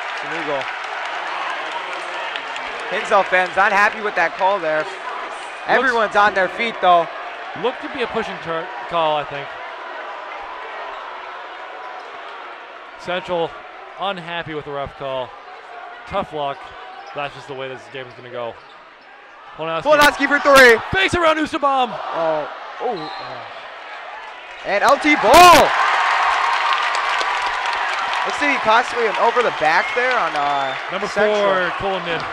Hinsdale fans not happy with that call there. Everyone's on their feet though. Looked to be a pushing call, I think. Central unhappy with the ref call. Tough luck. That's just the way this game is going to go. Polanowski for 3. Fakes around Oosterbaum. And LT ball. Looks like he possibly went over the back there on number Central. 4, Kolgnin.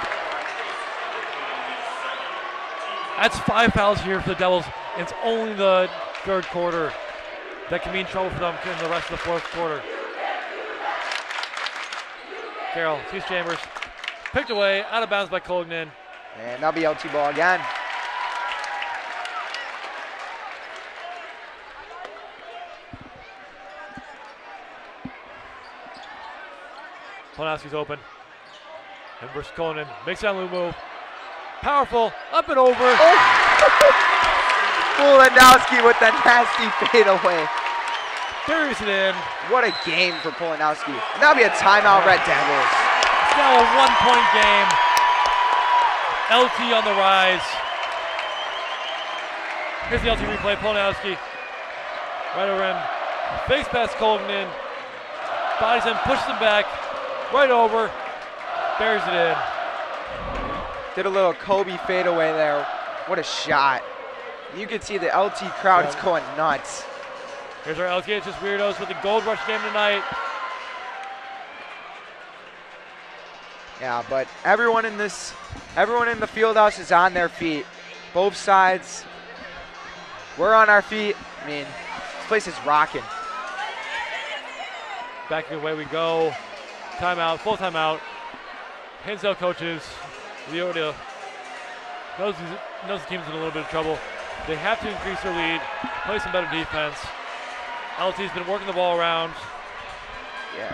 That's 5 fouls here for the Devils. It's only the third quarter that can be in trouble for them in the rest of the fourth quarter. Carroll sees Chambers. Picked away, out of bounds by Kolgnin. And that'll be LT ball again. Polanowski's open. And versus Kolgnin. Makes that move. Powerful. Up and over. Polanowski with that nasty fadeaway. Buries it in. What a game for Polanowski. And that'll be a timeout, Red Devils. It's now a 1-point game. LT on the rise. Here's the LT replay. Polnowski right over him. Face past Colgnan. Bodies him, pushes him back. Right over. Bears it in. Did a little Kobe fadeaway there. What a shot. You can see the LT crowd is going nuts. Here's our LTHS Weirdos with the Gold Rush game tonight. Yeah, but everyone in the field house is on their feet. Both sides. We're on our feet. I mean, this place is rocking. Back away we go. Timeout, full timeout. Hinsdale coaches. Leota knows the team's in a little bit of trouble. They have to increase their lead, play some better defense. LT's been working the ball around. Yeah.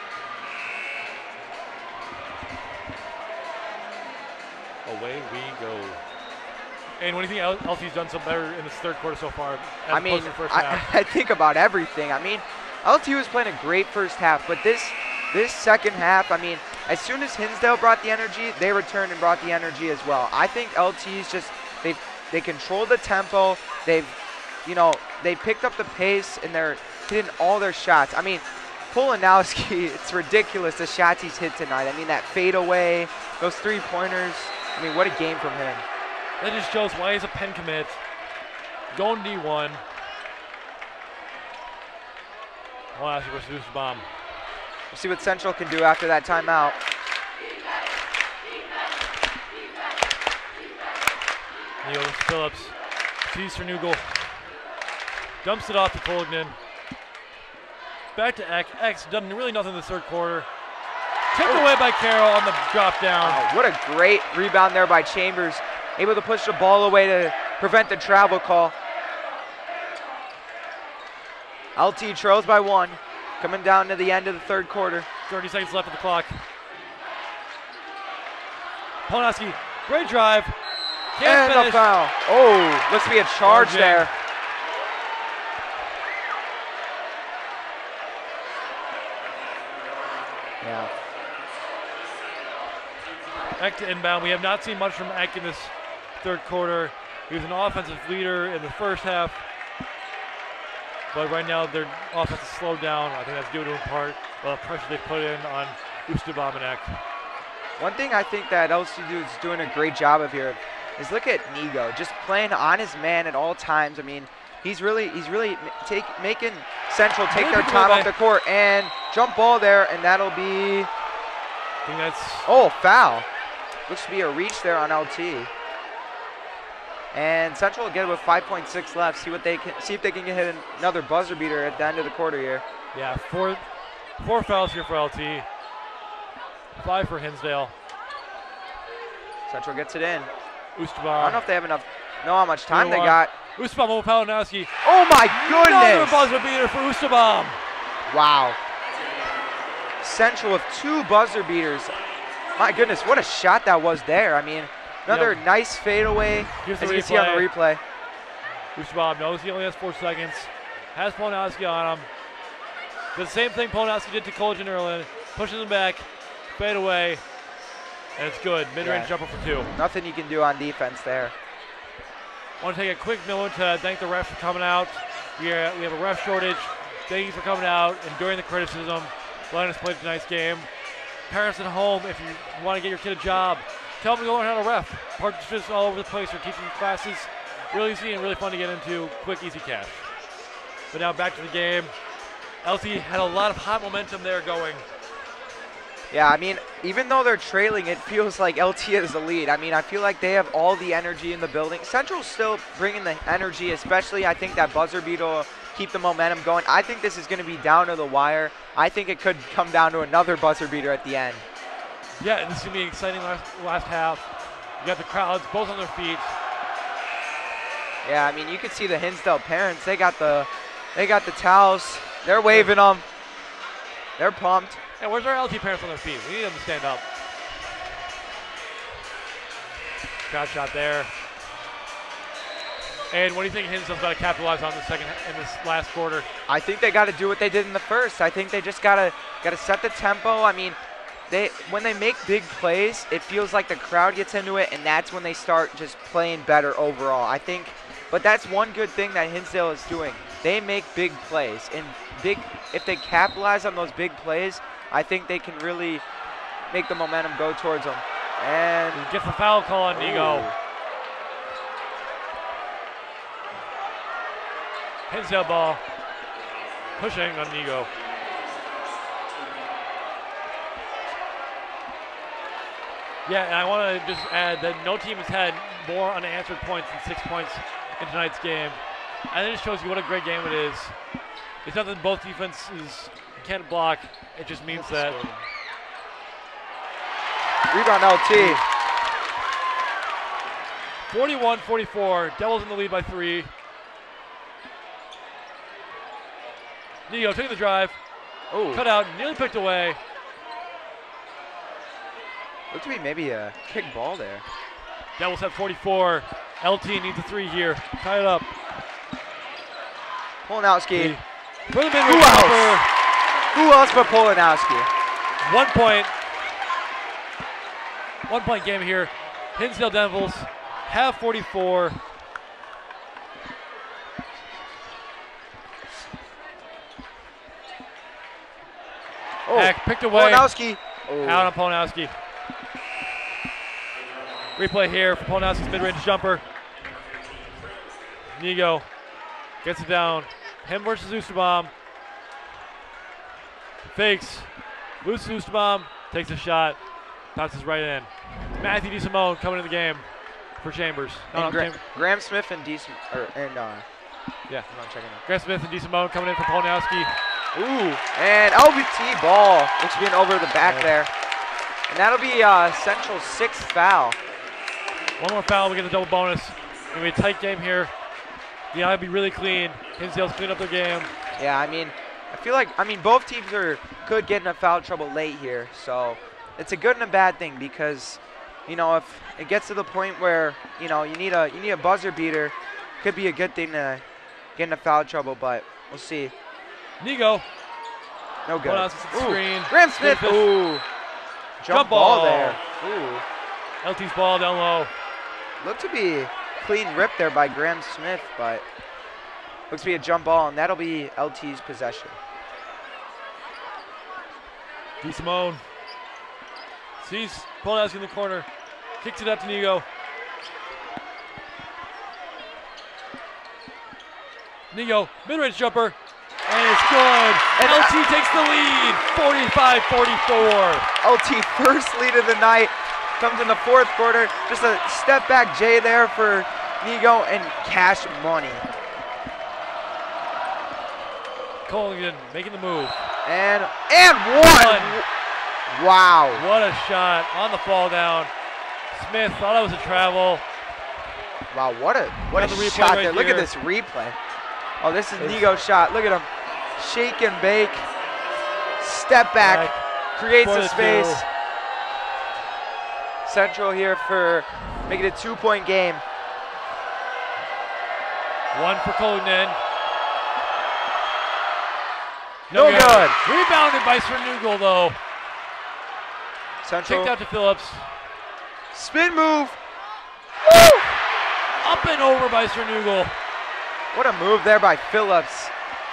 Away we go. And what do you think LT's done so better in this third quarter so far? I mean, I think about everything. I mean, LT was playing a great first half, but this second half, I mean, as soon as Hinsdale brought the energy, they returned and brought the energy as well. I think LT's just, they controlled the tempo. They picked up the pace, and they're hitting all their shots. I mean, Polnowski, it's ridiculous the shots he's hit tonight. I mean, that fadeaway, those three-pointers. I mean, what a game from him. That just shows why he's a Penn commit. Going D1. Polnowski versus Bomb. We'll see what Central can do after that timeout. Neil Phillips sees for Nugel. Dumps it off to Colgnan. Back to Eck. Eck's done really nothing in the third quarter. Tipped away by Carroll on the drop down. Wow, what a great rebound there by Chambers. Able to push the ball away to prevent the travel call. LT trails by 1. Coming down to the end of the third quarter. 30 seconds left of the clock. Polnowski, great drive. Can't and finish. a foul. Oh, looks to be a charge there. Yeah. Eck to inbound. We have not seen much from Eck in this third quarter. He was an offensive leader in the first half. But right now their offense is slowed down. I think that's due to in part the pressure they put in on Ustabom and Eck. One thing I think that LCU is doing a great job of here is look at Nigo, just playing on his man at all times. I mean, he's really making Central take their time off the court, and jump ball there, and that'll be. I think that's. Oh, foul. Looks to be a reach there on LT. And Central will get it with 5.6 left. See if they can hit another buzzer beater at the end of the quarter here. Yeah, four fouls here for LT. 5 for Hinsdale. Central gets it in. Ustabom. I don't know if they know how much time they got. Ustabom over Polnowski. Oh my Another goodness! buzzer beater for Ustabom. Wow. Central with 2 buzzer beaters. My goodness, what a shot that was there. I mean, another nice fadeaway, as you can see on the replay. Ustabom knows he only has 4 seconds. Has Polnowski on him. The same thing Polnowski did to Colgnan earlier. Pushes him back, fade away, and it's good. Mid-range jumper for 2. Nothing you can do on defense there. I want to take a quick moment to thank the refs for coming out. We have a ref shortage. Thank you for coming out, enduring the criticism, letting us play tonight's game. Parents at home, if you want to get your kid a job, tell them to go learn how to ref. Partnerships all over the place for teaching classes. Really easy and really fun to get into. Quick, easy cash. But now back to the game. LT had a lot of hot momentum there going. Yeah, I mean, even though they're trailing, it feels like LT is the lead. I mean, I feel like they have all the energy in the building. Central's still bringing the energy, especially I think that buzzer beater will keep the momentum going. I think this is going to be down to the wire. I think it could come down to another buzzer beater at the end. Yeah, this is going to be an exciting last half. You got the crowds both on their feet. Yeah, I mean, you can see the Hinsdale parents. They got the towels. They're waving them. They're pumped. Hey, where's our LT parents on their feet? We need them to stand up. Crowd shot there. And what do you think Hinsdale's got to capitalize on in this last quarter? I think they got to do what they did in the first. I think they just got to set the tempo. I mean, when they make big plays, it feels like the crowd gets into it, and that's when they start just playing better overall. I think, but that's one good thing that Hinsdale is doing. They make big plays, and if they capitalize on those big plays, I think they can really make the momentum go towards them. And he gets the foul call on Nigo. Hinsdale ball, pushing on Nigo. Yeah, and I want to just add that no team has had more unanswered points than 6 points in tonight's game. And it just shows you what a great game it is. It's not that both defenses can't block. It just means that. Rebound LT. 41-44. Devils in the lead by 3. Nigo taking the drive. Ooh. Cut out, nearly picked away. Looked to be maybe a kick ball there. Devils have 44. LT needs a 3 here. Tie it up. Polanowski. For the Who else? Who else but Polanowski? 1 point. 1 point game here. Hinsdale Devils have 44. Oh, Back, picked away. Polanowski. Oh. Out on Polanowski. Replay here for Polanowski's mid-range jumper. Nigo gets it down. Him versus Oosterbaum. Fakes. Loses Oosterbaum. Takes a shot. Tosses right in. Matthew DeSimone coming in the game for Chambers. And Graham Smith and yeah. I'm checking out. Graham Smith and DeSimone coming in for Polanowski. Ooh, and LBT ball. Looks being over the back there. And that'll be Central's 6th foul. One more foul, we get the double bonus. Gonna be a tight game here. The eye will be really clean. Hinsdale's clean up their game. Yeah, I feel like both teams could get in foul trouble late here, so it's a good and a bad thing because, if it gets to the point where you need a buzzer beater, could be a good thing to get in foul trouble, but we'll see. Nigo. No good. Screen. Graham Smith. Ooh. Jump ball there. Ooh. LT's ball down low. Looked to be clean rip there by Graham Smith, but looks to be a jump ball, and that'll be LT's possession. DeSimone sees Polanowski in the corner, kicks it up to Nigo. Nigo, mid-range jumper, and it's good. And LT takes the lead, 45-44. LT first lead of the night, comes in the 4th quarter. Just a step back J there for Nigo and cash money. Colgan making the move. And one. Wow. What a shot on the fall down. Smith thought it was a travel. Wow, what a shot there. Look at this replay. Oh, this is Nigo's shot. Look at him. Shake and bake. Step back. Creates a space. Central here for making it a 2-point game. One for Colgan. No good. Rebounded by Cernugal though. Central. Kicked out to Phillips. Spin move. Woo! Up and over by Cernugal. What a move there by Phillips.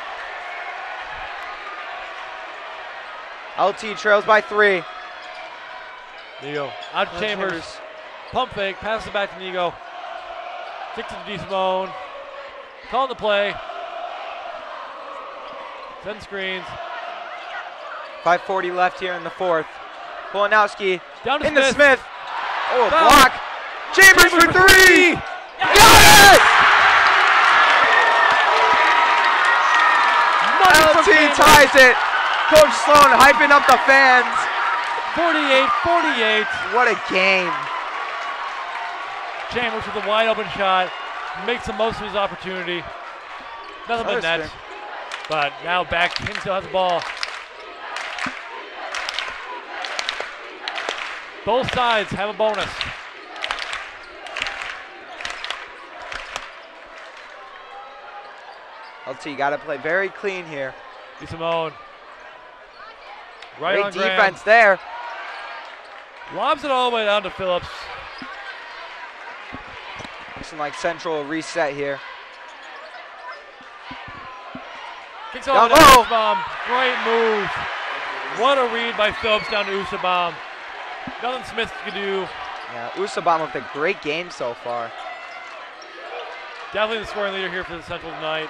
LT trails by 3. Nigo out to Chambers. Pump fake, pass it back to Nigo. Kicks it to DeSimone. Call the play. 10 screens. 5:40 left here in the 4th. Polanowski down to into Smith. Smith. Oh, a Foul. block. Chambers for 3. Got it! LT ties it. Coach Sloan hyping up the fans. 48-48. What a game. Chambers with a wide open shot. Makes the most of his opportunity. Nothing but net. But now back, Hinsdale has the ball. Both sides have a bonus. LT got to play very clean here. DeSimone. Right Great on Graham. defense there. Lobs it all the way down to Phillips. Looking like Central reset here. Kicks over to Usabam. Great move. What a read by Phillips down to Usabam. Nothing Smith could do. Yeah, Usabam with a great game so far. Definitely the scoring leader here for the Central tonight.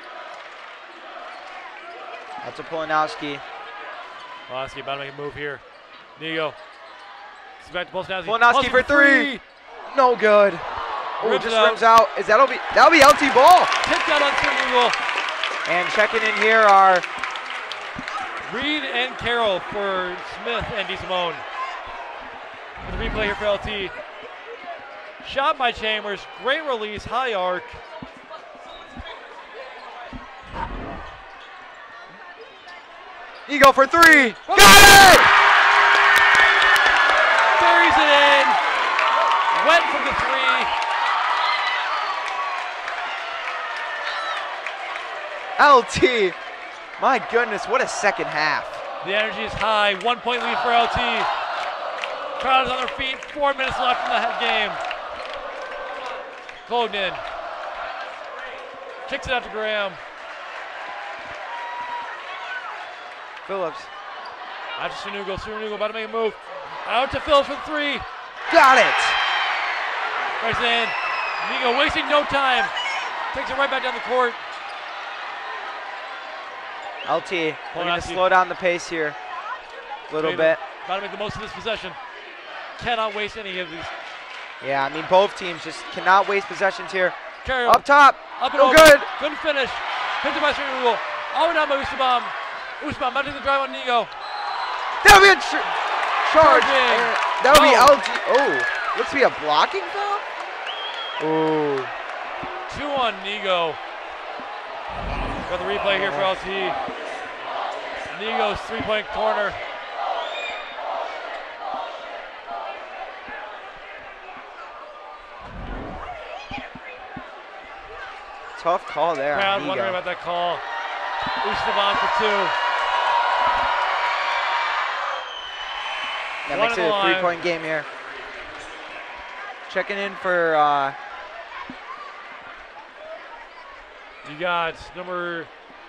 Out to Polanowski. Polanowski about to make a move here. Nigo. Back to Polanowski. Polanowski for three. No good. Oh, Rims just it out. rims out. That'll be LT ball. Tipped out on Eagle. And checking in here are Reed and Carroll for Smith and DeSimone. The replay here for LT. Shot by Chambers. Great release. High arc. Eagle for three. Got it! Buries it in. Wet from the three. LT. My goodness, what a second half. The energy is high. 1 point lead for LT. Crowd is on their feet. 4 minutes left in the game. Cognan kicks it out to Graham. Phillips. Out to Sunugo. Sunugo about to make a move. Out to Phillips for three. Got it. Right in. Nigo wasting no time. Takes it right back down the court. LT, we're going to slow down the pace here a little bit. About to make the most of this possession. Cannot waste any of these. Yeah, I mean, both teams just cannot waste possessions here. Carroll. Up top. Up and no over. good. Couldn't finish. Hit the by Sunugo. All the way down by Usabam. Usabam mounting the drive on Nigo. That'll be a charge. That'll be Oh. LT. Oh, looks to be a blocking foul. Oh. 2 on Nigo. Got the replay here for LT. Nigo's 3-point corner. Tough call there. Crowd on wondering Nigo. about that call. Usabam for 2. That One makes on it the a line. 3-point game here. Checking in for You got number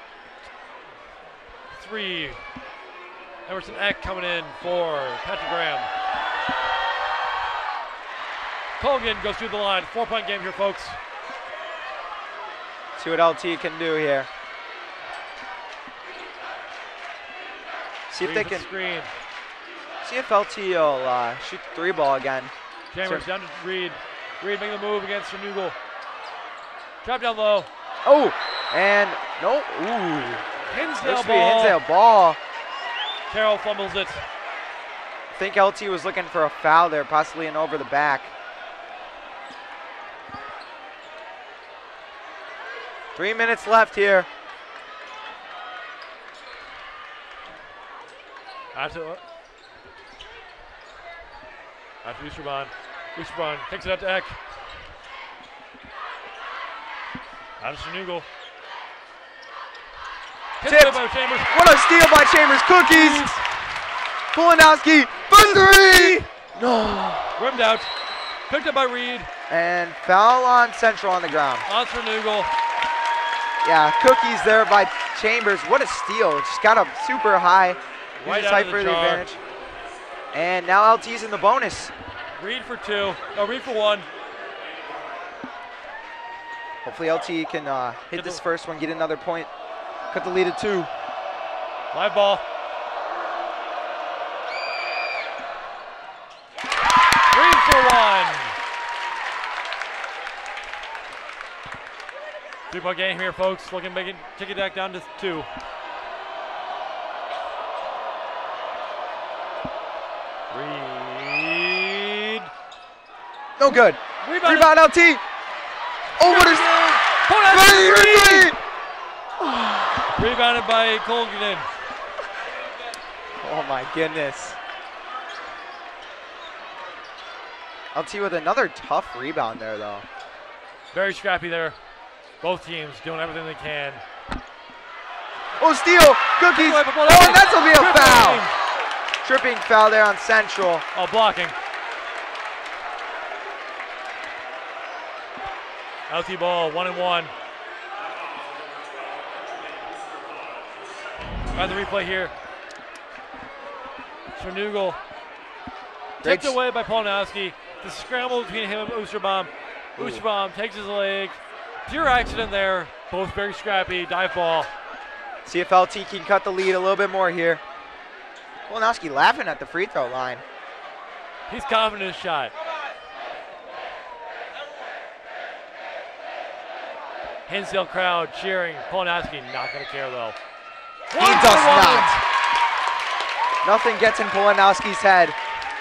3, Emerson Eck coming in for Patrick Graham. Colgan goes through the line. 4-point game here, folks. see what LT can do here. See if Reed they for the can. screen. See if LT will shoot the 3 ball again. Chambers down to Reed. Reed making the move against Renugal. Drop down low. Oh, and no. Ooh. Hinsdale Supposed to be a ball. Hinsdale ball. Carroll fumbles it. I think LT was looking for a foul there, possibly an over the back. 3 minutes left here. After Oosterman. Oosterman takes it out to Eck. Out to Sunugal. Tipped. By Chambers. What a steal by Chambers. Cookies. Polanowski for 3. No. Rimmed out. Picked up by Reed. And foul on Central on the ground. On Sunugal. Yeah, Cookies there by Chambers. What a steal. Just got up super high. Right Uses out height of for the the jar. advantage. And now LT's in the bonus. Reed for 2. No, Reed for 1. Hopefully LT can hit this first one, get another point, cut the lead at 2. Live ball. Reed for 1. 3-point game here, folks. Looking to take it back down to 2. Reed. No good. Rebound LT. Oh, what is Reed. Rebounded by Colgan. Oh my goodness. LT with another tough rebound there though. Very scrappy there. Both teams doing everything they can. Oh, steal. Cookies. Oh, and that's going to be a foul. tripping foul there on Central. Oh, blocking. LT ball, 1-1. Got the replay here. Chernugal tipped away by Polnowski. The scramble between him and Oosterbaum. Oosterbaum takes his leg. Pure accident there. Both very scrappy. Dive ball. See if LT can cut the lead a little bit more here. Polnowski laughing at the free throw line. He's confident in his shot. Hinsdale crowd cheering. Polnowski not going to care though. He does not. Nothing gets in Polnowski's head.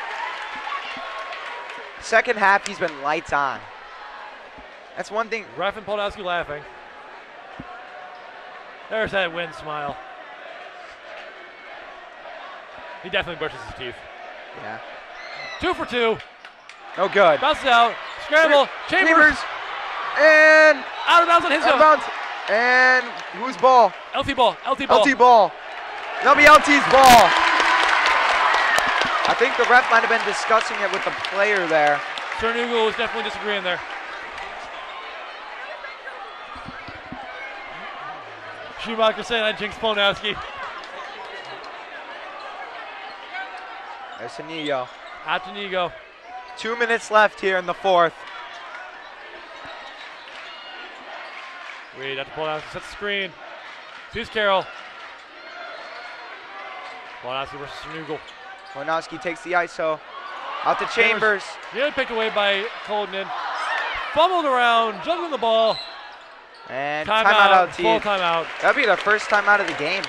Second half, he's been lights on. That's one thing. Ref and Polnowski laughing. There's that win smile. He definitely brushes his teeth. Yeah. 2 for 2. No good. Bounces out. Scramble. Chambers. And out of bounds on Hinsdale. out of bounds. And whose ball? LT ball. LT ball. LT ball. That'll be LT's ball. I think the ref might have been discussing it with the player there. Chernugal was definitely disagreeing there. Schumacher saying I jinxed Polnowski. There's Inigo. Out to Inigo. 2 minutes left here in the fourth. Reed out to Polnowski. Sets the screen. Sees Carroll. Polnowski versus Chernugal. Polnowski takes the ISO. Out to Chambers. Nearly picked away by Colgnan. Fumbled around, juggling the ball. And timeout. LT. Full timeout. That'll be their first time out of the game.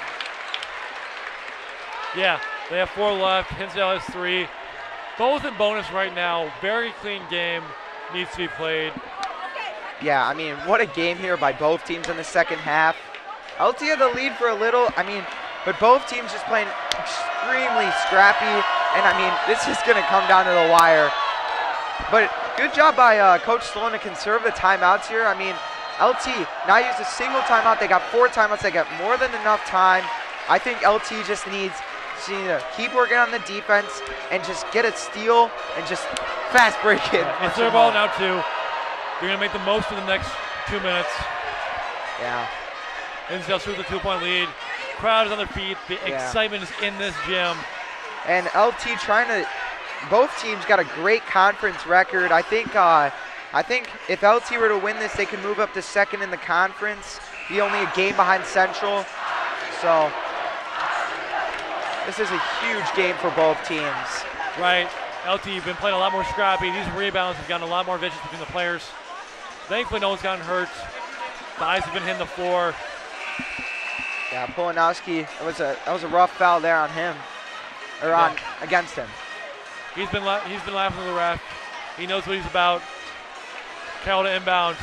Yeah, they have 4 left. Hinsdale has 3. Both in bonus right now. Very clean game. Needs to be played. Yeah, I mean, what a game here by both teams in the second half. LT had the lead for a little, but both teams just playing extremely scrappy. And I mean, this is going to come down to the wire. But good job by Coach Sloan to conserve the timeouts here. I mean, LT not used a single timeout. They got 4 timeouts. They got more than enough time. I think LT just needs to keep working on the defense and just get a steal and just fast break it. It's their ball now too. They're going to make the most of the next 2 minutes. Yeah. Hinsdale through the 2-point lead. Crowd is on their feet. The excitement is in this gym. And LT trying to, both teams got a great conference record. I think if LT were to win this, they could move up to second in the conference, be only a game behind Central. So this is a huge game for both teams. Right. LT been playing a lot more scrappy. These rebounds have gotten a lot more vicious between the players. Thankfully, no one's gotten hurt. The eyes have been hitting the floor. Yeah, Polnowski, that was a rough foul there on him, or against him. He's been laughing at the ref. He knows what he's about. Carroll to inbound.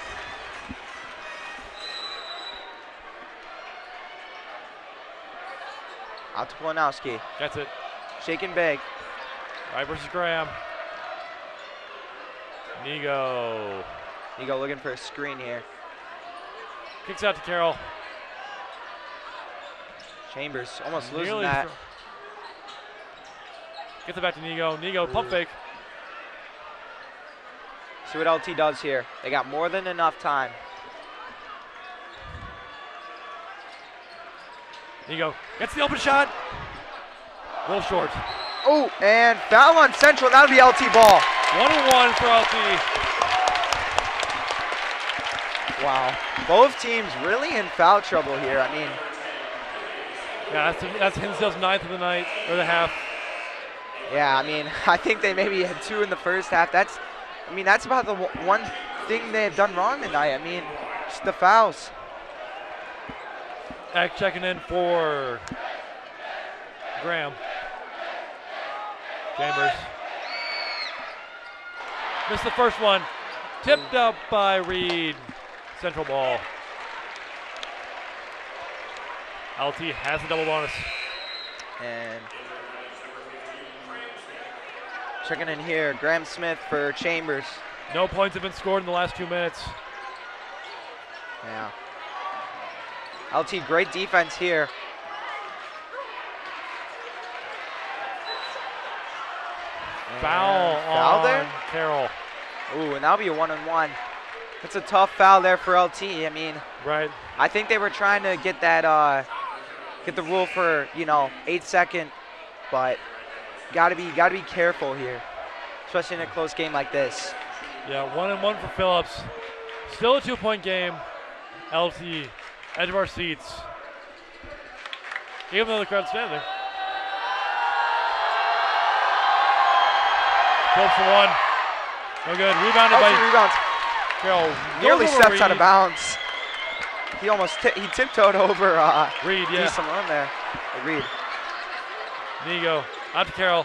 Out to Polnowski. That's it. Shaking big. Right versus Graham. Inigo. Inigo looking for a screen here. Kicks out to Carroll. Chambers almost losing that. Gets it back to Inigo. Inigo, pump fake. See what LT does here. They got more than enough time. Inigo gets the open shot. A little short. Oh, and foul on Central. That'll be LT ball. 1-1 for LT. Wow. Both teams really in foul trouble here. I mean, yeah, that's Hinsdale's 9th of the night, or the half. Yeah, I mean, I think they maybe had 2 in the first half. That's about the one thing they've done wrong tonight. I mean, just the fouls. Eck checking in for Graham. Chambers. Missed the first one. Tipped up by Reed. Central ball. LT has a double bonus. And checking in here, Graham Smith for Chambers. No points have been scored in the last 2 minutes. Yeah. LT, great defense here. Foul there? on Carroll. Ooh, and that'll be a 1-on-1. That's a tough foul there for LT. I mean, Right. I think they were trying to get that, get the rule for 8-second, but gotta be careful here, especially in a close game like this. Yeah, 1-and-1 for Phillips. Still a 2-point game. LT, edge of our seats. Even though the crowd's standing. Phillips for one. No good. Rebounded by Rebounds. Carroll. Nearly Goes over steps out of Reed. bounds. He almost he tiptoed over Reed, yeah. decent run there. Reed. Nigo. Out to Carroll.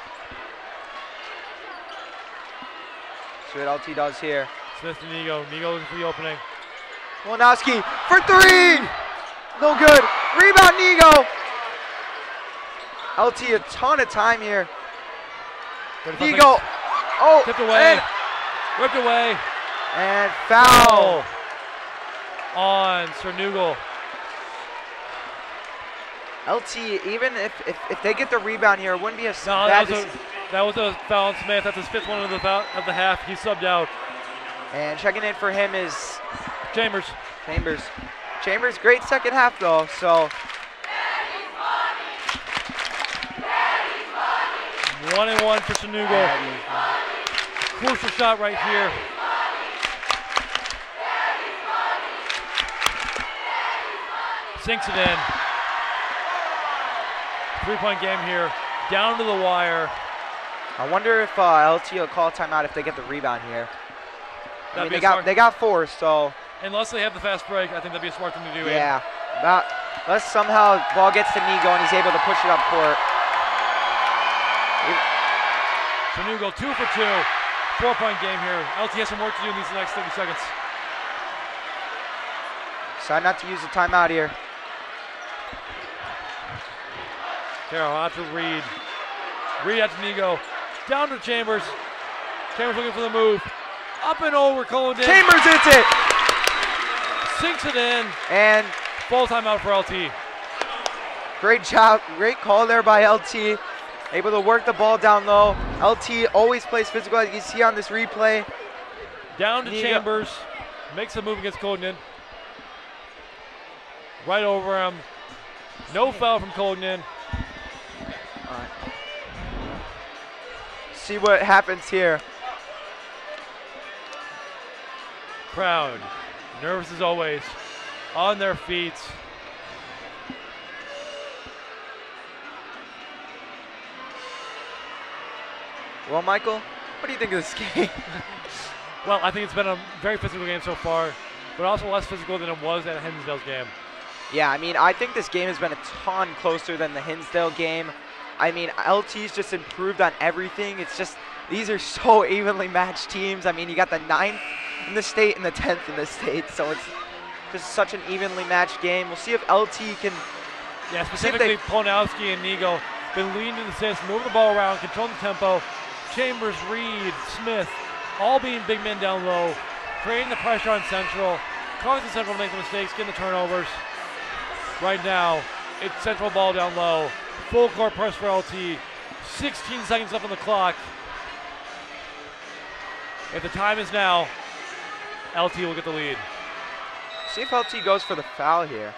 See what LT does here. Smith to Nigo. Nigo looking for the opening. Wolnowski for three. No good. Rebound, Nigo. LT a ton of time here. 35 Nigo. seconds. Oh, Tipped away. Ripped away. And foul. On Cernugal. LT, even if they get the rebound here, it wouldn't be a No, bad that was a foul on Smith. That's his fifth one of the half. He subbed out. And checking in for him is Chambers. Chambers, great second half though, so. 1-and-1 for Cernugal. Crucial shot right here. Sinks it in. 3-point game here. Down to the wire. I wonder if LT will call timeout if they get the rebound here. I mean, they got 4, so. Unless they have the fast break, I think that'd be a smart thing to do. Yeah. Unless somehow ball gets to Nigo and he's able to push it up court. Cernugal 2 for 2. 4-point game here. LT has some work to do in these next 30 seconds. Decide not to use the timeout here. Carroll out to Reed. Reed out to Nigo. Down to Chambers. Chambers looking for the move. Up and over Colden. Chambers hits it. Sinks it in. And full timeout for LT. great job. Great call there by LT. Able to work the ball down low. LT always plays physical, as you can see on this replay. Down to Chambers. Makes a move against Colden. Right over him. No foul from Colden. See what happens here. Crowd, nervous as always, on their feet. Well, Michael, what do you think of this game? Well, I think it's been a very physical game so far, but also less physical than it was at Hinsdale's game. Yeah, I mean, I think this game has been a ton closer than the Hinsdale game. I mean, LT's just improved on everything. It's just, these are so evenly matched teams. I mean, you got the 9th in the state and the 10th in the state, so it's just such an evenly matched game. We'll see if LT can. Yeah, specifically Polnowski and Nigo been leading to the assist, moving the ball around, controlling the tempo. Chambers, Reed, Smith, all being big men down low, creating the pressure on Central, causing Central to make the mistakes, getting the turnovers. Right now, it's Central ball down low. Full court press for LT. 16 seconds left on the clock. If the time is now, LT will get the lead. See if LT goes for the foul here.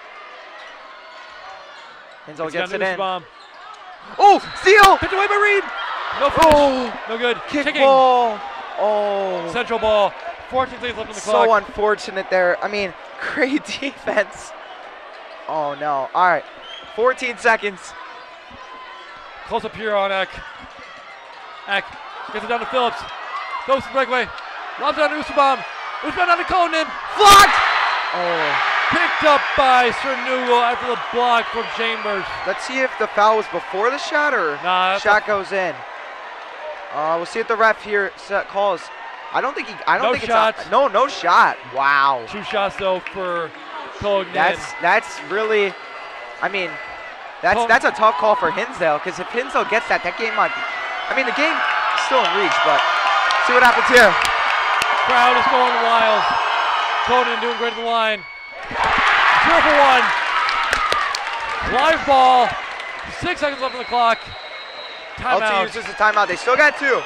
Hinsdale gets it in. Bomb. Oh, steal! Picked away by Reed. No finish. Oh, no good. kick Kicking. ball. Oh. Central ball. 14 seconds left on the clock. So unfortunate there. I mean, great defense. Oh, no. All right. 14 seconds. Close up here on Eck. Eck gets it down to Phillips. Goes to the breakaway. Lobs it on Usabam. Usabam down to Conan. Blocked! Oh. Picked up by Cernugal after the block from Chambers. Let's see if the foul was before the shot or shot goes in. We'll see if the ref here calls. I don't think it's no shot. Wow. 2 shots though for Cognan. That's really, I mean, that's a tough call for Hinsdale, because if Hinsdale gets that game might be, I mean, the game is still in reach, but see what happens here. Crowd is going wild. Cognan doing great at the line. 0 for 1. Live ball. 6 seconds left on the clock. timeout. uses the timeout. They still got 2.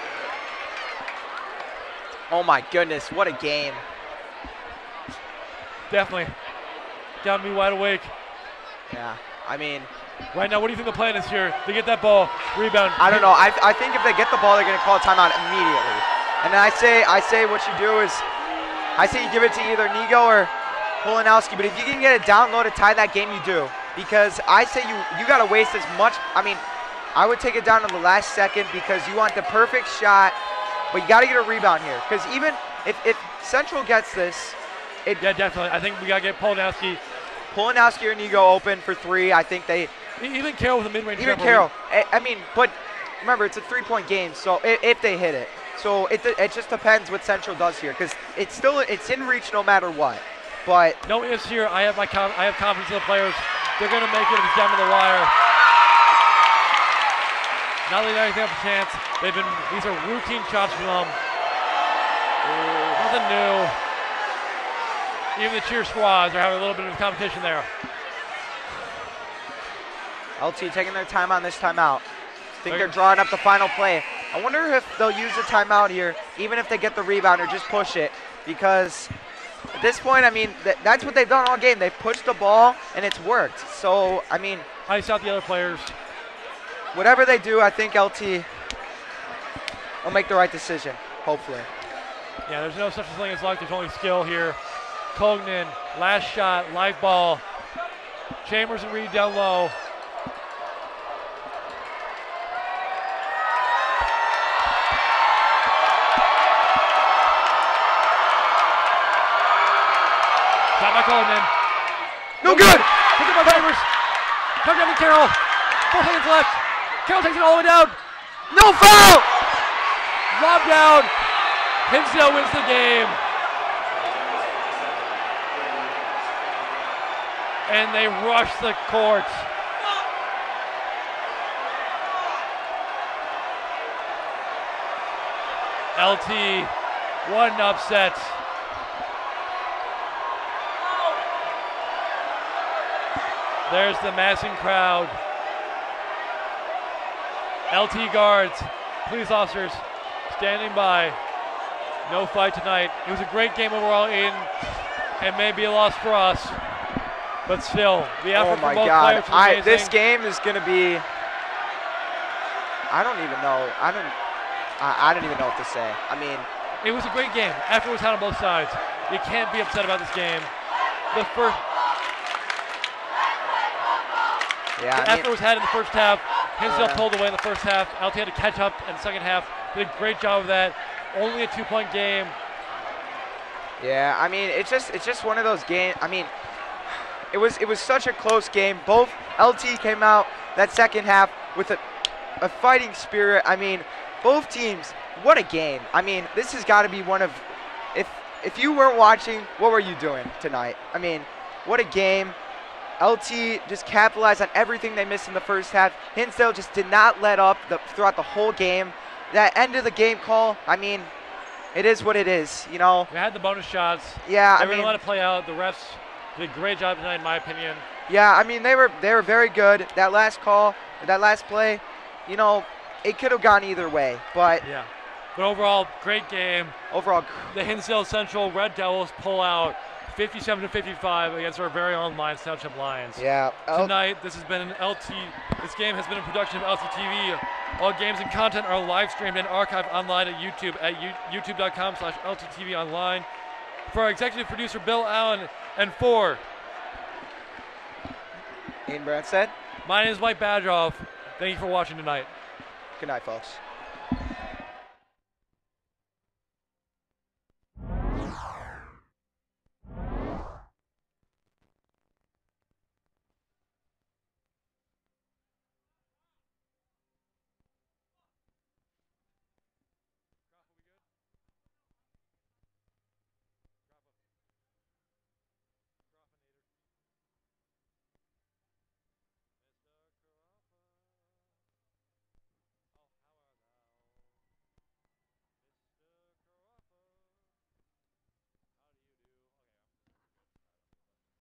Oh my goodness, what a game. Definitely. Got me wide awake. Yeah, I mean, Right now, what do you think the plan is here? They get that ball, rebound. I don't know. I think if they get the ball, they're going to call a timeout immediately. And then I say what you do is, I say you give it to either Nigo or Polanowski, but if you can get it down low to tie that game, you do. Because I say you got to waste as much. I mean, I would take it down to the last second because you want the perfect shot, but you got to get a rebound here. Because even if Central gets this, yeah, definitely. I think we got to get Polanowski or Nigo open for 3. I think they. Even Carroll with a mid-range Even jumper. Carroll. I mean, but remember, it's a 3-point game, so if they hit it. So it just depends what Central does here, because it's in reach no matter what. But no ifs here. I have confidence in the players. They're going to make it if it's down to the wire. Not that they have a chance. These are routine shots from them. Nothing new. Even the cheer squads are having a little bit of competition there. LT taking their time on this timeout. I think they're drawing up the final play. I wonder if they'll use the timeout here, even if they get the rebound or just push it, because at this point, I mean, that's what they've done all game. They've pushed the ball, and it's worked. So, I mean, Ice out the other players. Whatever they do, I think LT will make the right decision, hopefully. Yeah, there's no such a thing as luck. There's only skill here. Cognan, last shot, live ball. Chambers and Reed down low. Shot by Cognan. No good! Pick up by Chambers. Come down to Carroll. 4 seconds left. Carroll takes it all the way down. No foul! Lob down. Hinsdale wins the game. And they rush the court. LT, what an upset. There's the massing crowd. LT guards, police officers standing by. No fight tonight. It was a great game overall, Aiden, and maybe a loss for us. But still, the effort from both players was amazing. This game is going to be, I don't even know. I don't even know what to say. I mean, it was a great game. Effort was had on both sides. You can't be upset about this game. The effort was had in the first half. Hinsdale pulled away in the first half. LT had to catch up in the second half. Did a great job of that. Only a 2-point game. Yeah, I mean, it's just one of those games. I mean, it was such a close game. Both LT came out that second half with a fighting spirit. I mean, both teams, what a game. I mean, this has got to be one of, if you weren't watching, what were you doing tonight? I mean, what a game. LT just capitalized on everything they missed in the first half. Hinsdale just did not let up throughout the whole game. That end of the game call, I mean, it is what it is, you know. We had the bonus shots. Yeah, they really let it play out. The refs did a great job tonight, in my opinion. Yeah, I mean, they were very good. That last call, that last play, you know, it could have gone either way. But yeah, but overall, great game. Overall, the Hinsdale Central Red Devils pull out 57-55 against our very own Lyons Township Lions. Yeah. Tonight, this game has been a production of LTTV. All games and content are live streamed and archived online at YouTube at youtube.com/LTTV online. For our executive producer, Bill Allen, and for Ian Branstad, my name is Mike Badroff. Thank you for watching tonight. Good night, folks.